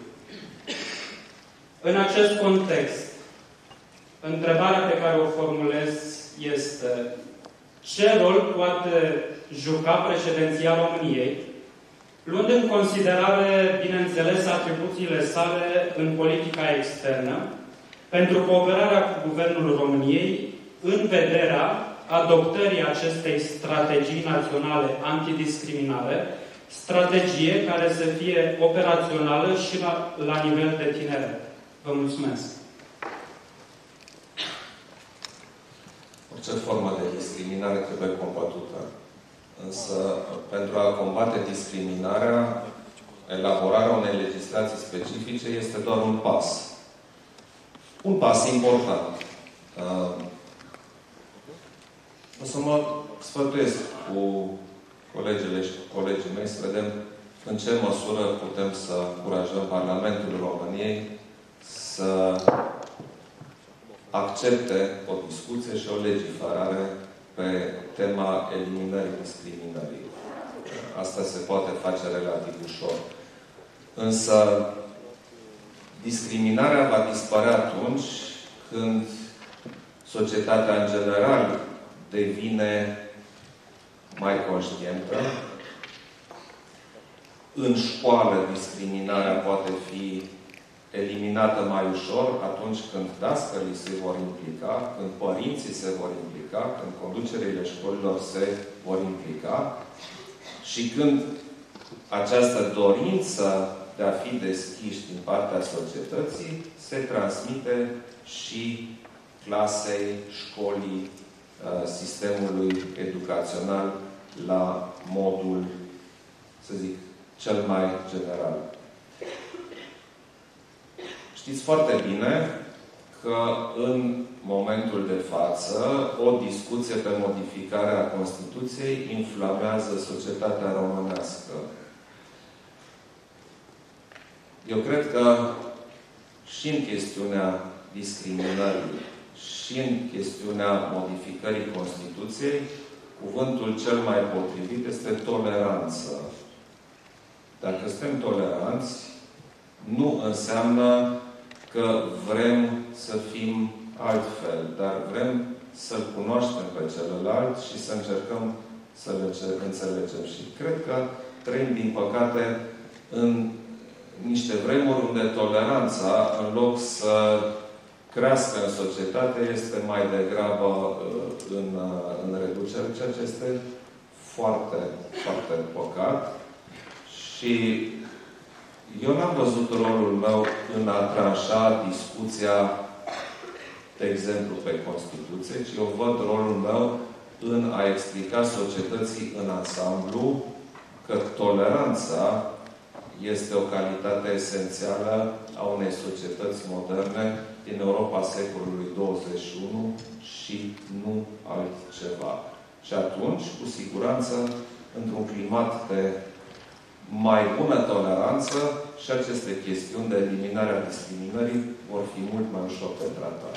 În acest context, întrebarea pe care o formulez este: ce rol poate juca președinția României, luând în considerare, bineînțeles, atribuțiile sale în politica externă, pentru cooperarea cu Guvernul României în vederea adoptării acestei strategii naționale antidiscriminare, strategie care să fie operațională și la nivel de tineret. Vă mulțumesc! Orice formă de discriminare trebuie combătută. Însă, pentru a combate discriminarea, elaborarea unei legislații specifice este doar un pas. Un pas important. O să mă sfătuiesc cu colegele și cu colegii mei să vedem în ce măsură putem să încurajăm Parlamentul României să accepte o discuție și o legiferare pe tema eliminării discriminării. Asta se poate face relativ ușor. Însă, discriminarea va dispărea atunci când societatea în general devine mai conștientă. În școală discriminarea poate fi eliminată mai ușor atunci când dascălii se vor implica, când părinții se vor implica, când conducerile școlilor se vor implica și când această dorință de a fi deschiși din partea societății se transmite și clasei, școlii, sistemului educațional la modul, să zic, cel mai general. Știți foarte bine că în momentul de față o discuție pe modificarea Constituției inflamează societatea românească. Eu cred că și în chestiunea discriminării și în chestiunea modificării Constituției, cuvântul cel mai potrivit este toleranță. Dacă suntem toleranți, nu înseamnă că vrem să fim altfel, dar vrem să-l cunoaștem pe celălalt și să încercăm să-l înțelegem. Și cred că trăim, din păcate, în niște vremuri unde toleranța, în loc să crească în societate, este mai degrabă în reducere, ceea ce este foarte, foarte păcat. Și eu n-am văzut rolul meu în a tranșa discuția, de exemplu, pe Constituție, ci eu văd rolul meu în a explica societății în ansamblu că toleranța este o calitate esențială a unei societăți moderne din Europa secolului 21 și nu altceva. Și atunci, cu siguranță, într-un climat de mai bună toleranță, și aceste chestiuni de eliminare a discriminării vor fi mult mai ușor de tratat.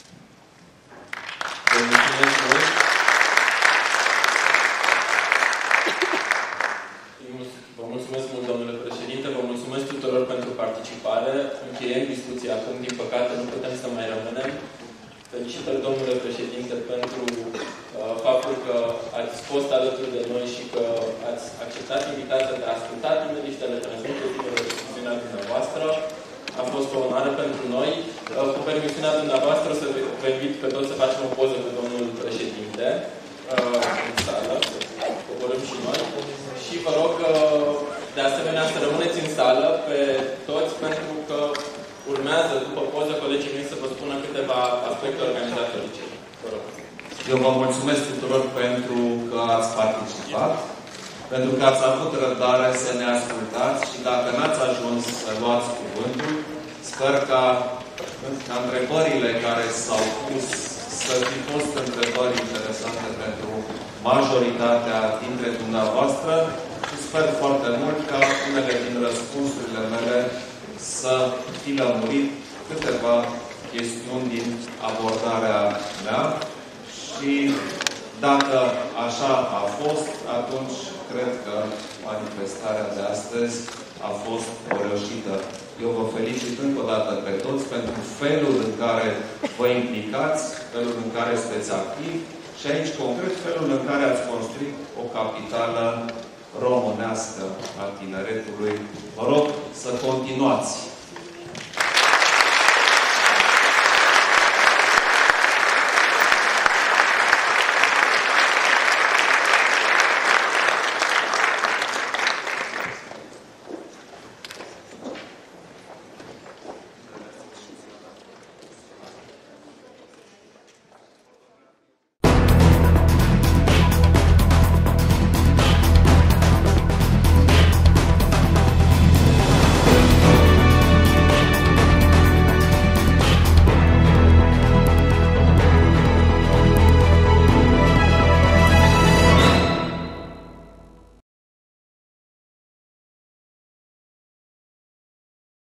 Vă mulțumesc mult, domnule președinte. Vă mulțumesc tuturor pentru participare. Încheiem discuția acum. Din păcate, nu putem să mai rămânem. Felicitări, domnule președinte, pentru faptul că ați fost alături de noi și că ați acceptat invitația de a asculta tinerii și de a le transmite decizia dumneavoastră. A fost o onoare pentru noi. Cu permisiunea dumneavoastră, să vă invit pe toți să facem o poză cu domnul președinte în sală. Coborâm și noi. Și vă rog, de asemenea, să rămâneți în sală pe toți, pentru că urmează, după poză, colegii mei să vă spună câteva aspecte organizatorice. Vă rog. Eu vă mulțumesc tuturor pentru că ați participat, pentru că ați avut răbdare să ne ascultați și dacă n-ați ajuns să luați cuvântul, Sper ca întrebările care s-au pus să fi fost întrebări interesante pentru majoritatea dintre dumneavoastră și sper foarte mult ca unele din răspunsurile mele să fi lămurit câteva chestiuni din abordarea mea și dacă așa a fost, atunci cred că manifestarea de astăzi a fost o reușită. Eu vă felicit încă o dată pe toți pentru felul în care vă implicați, felul în care sunteți activi și aici, concret, felul în care ați construit o capitală românească a tineretului. Vă rog să continuați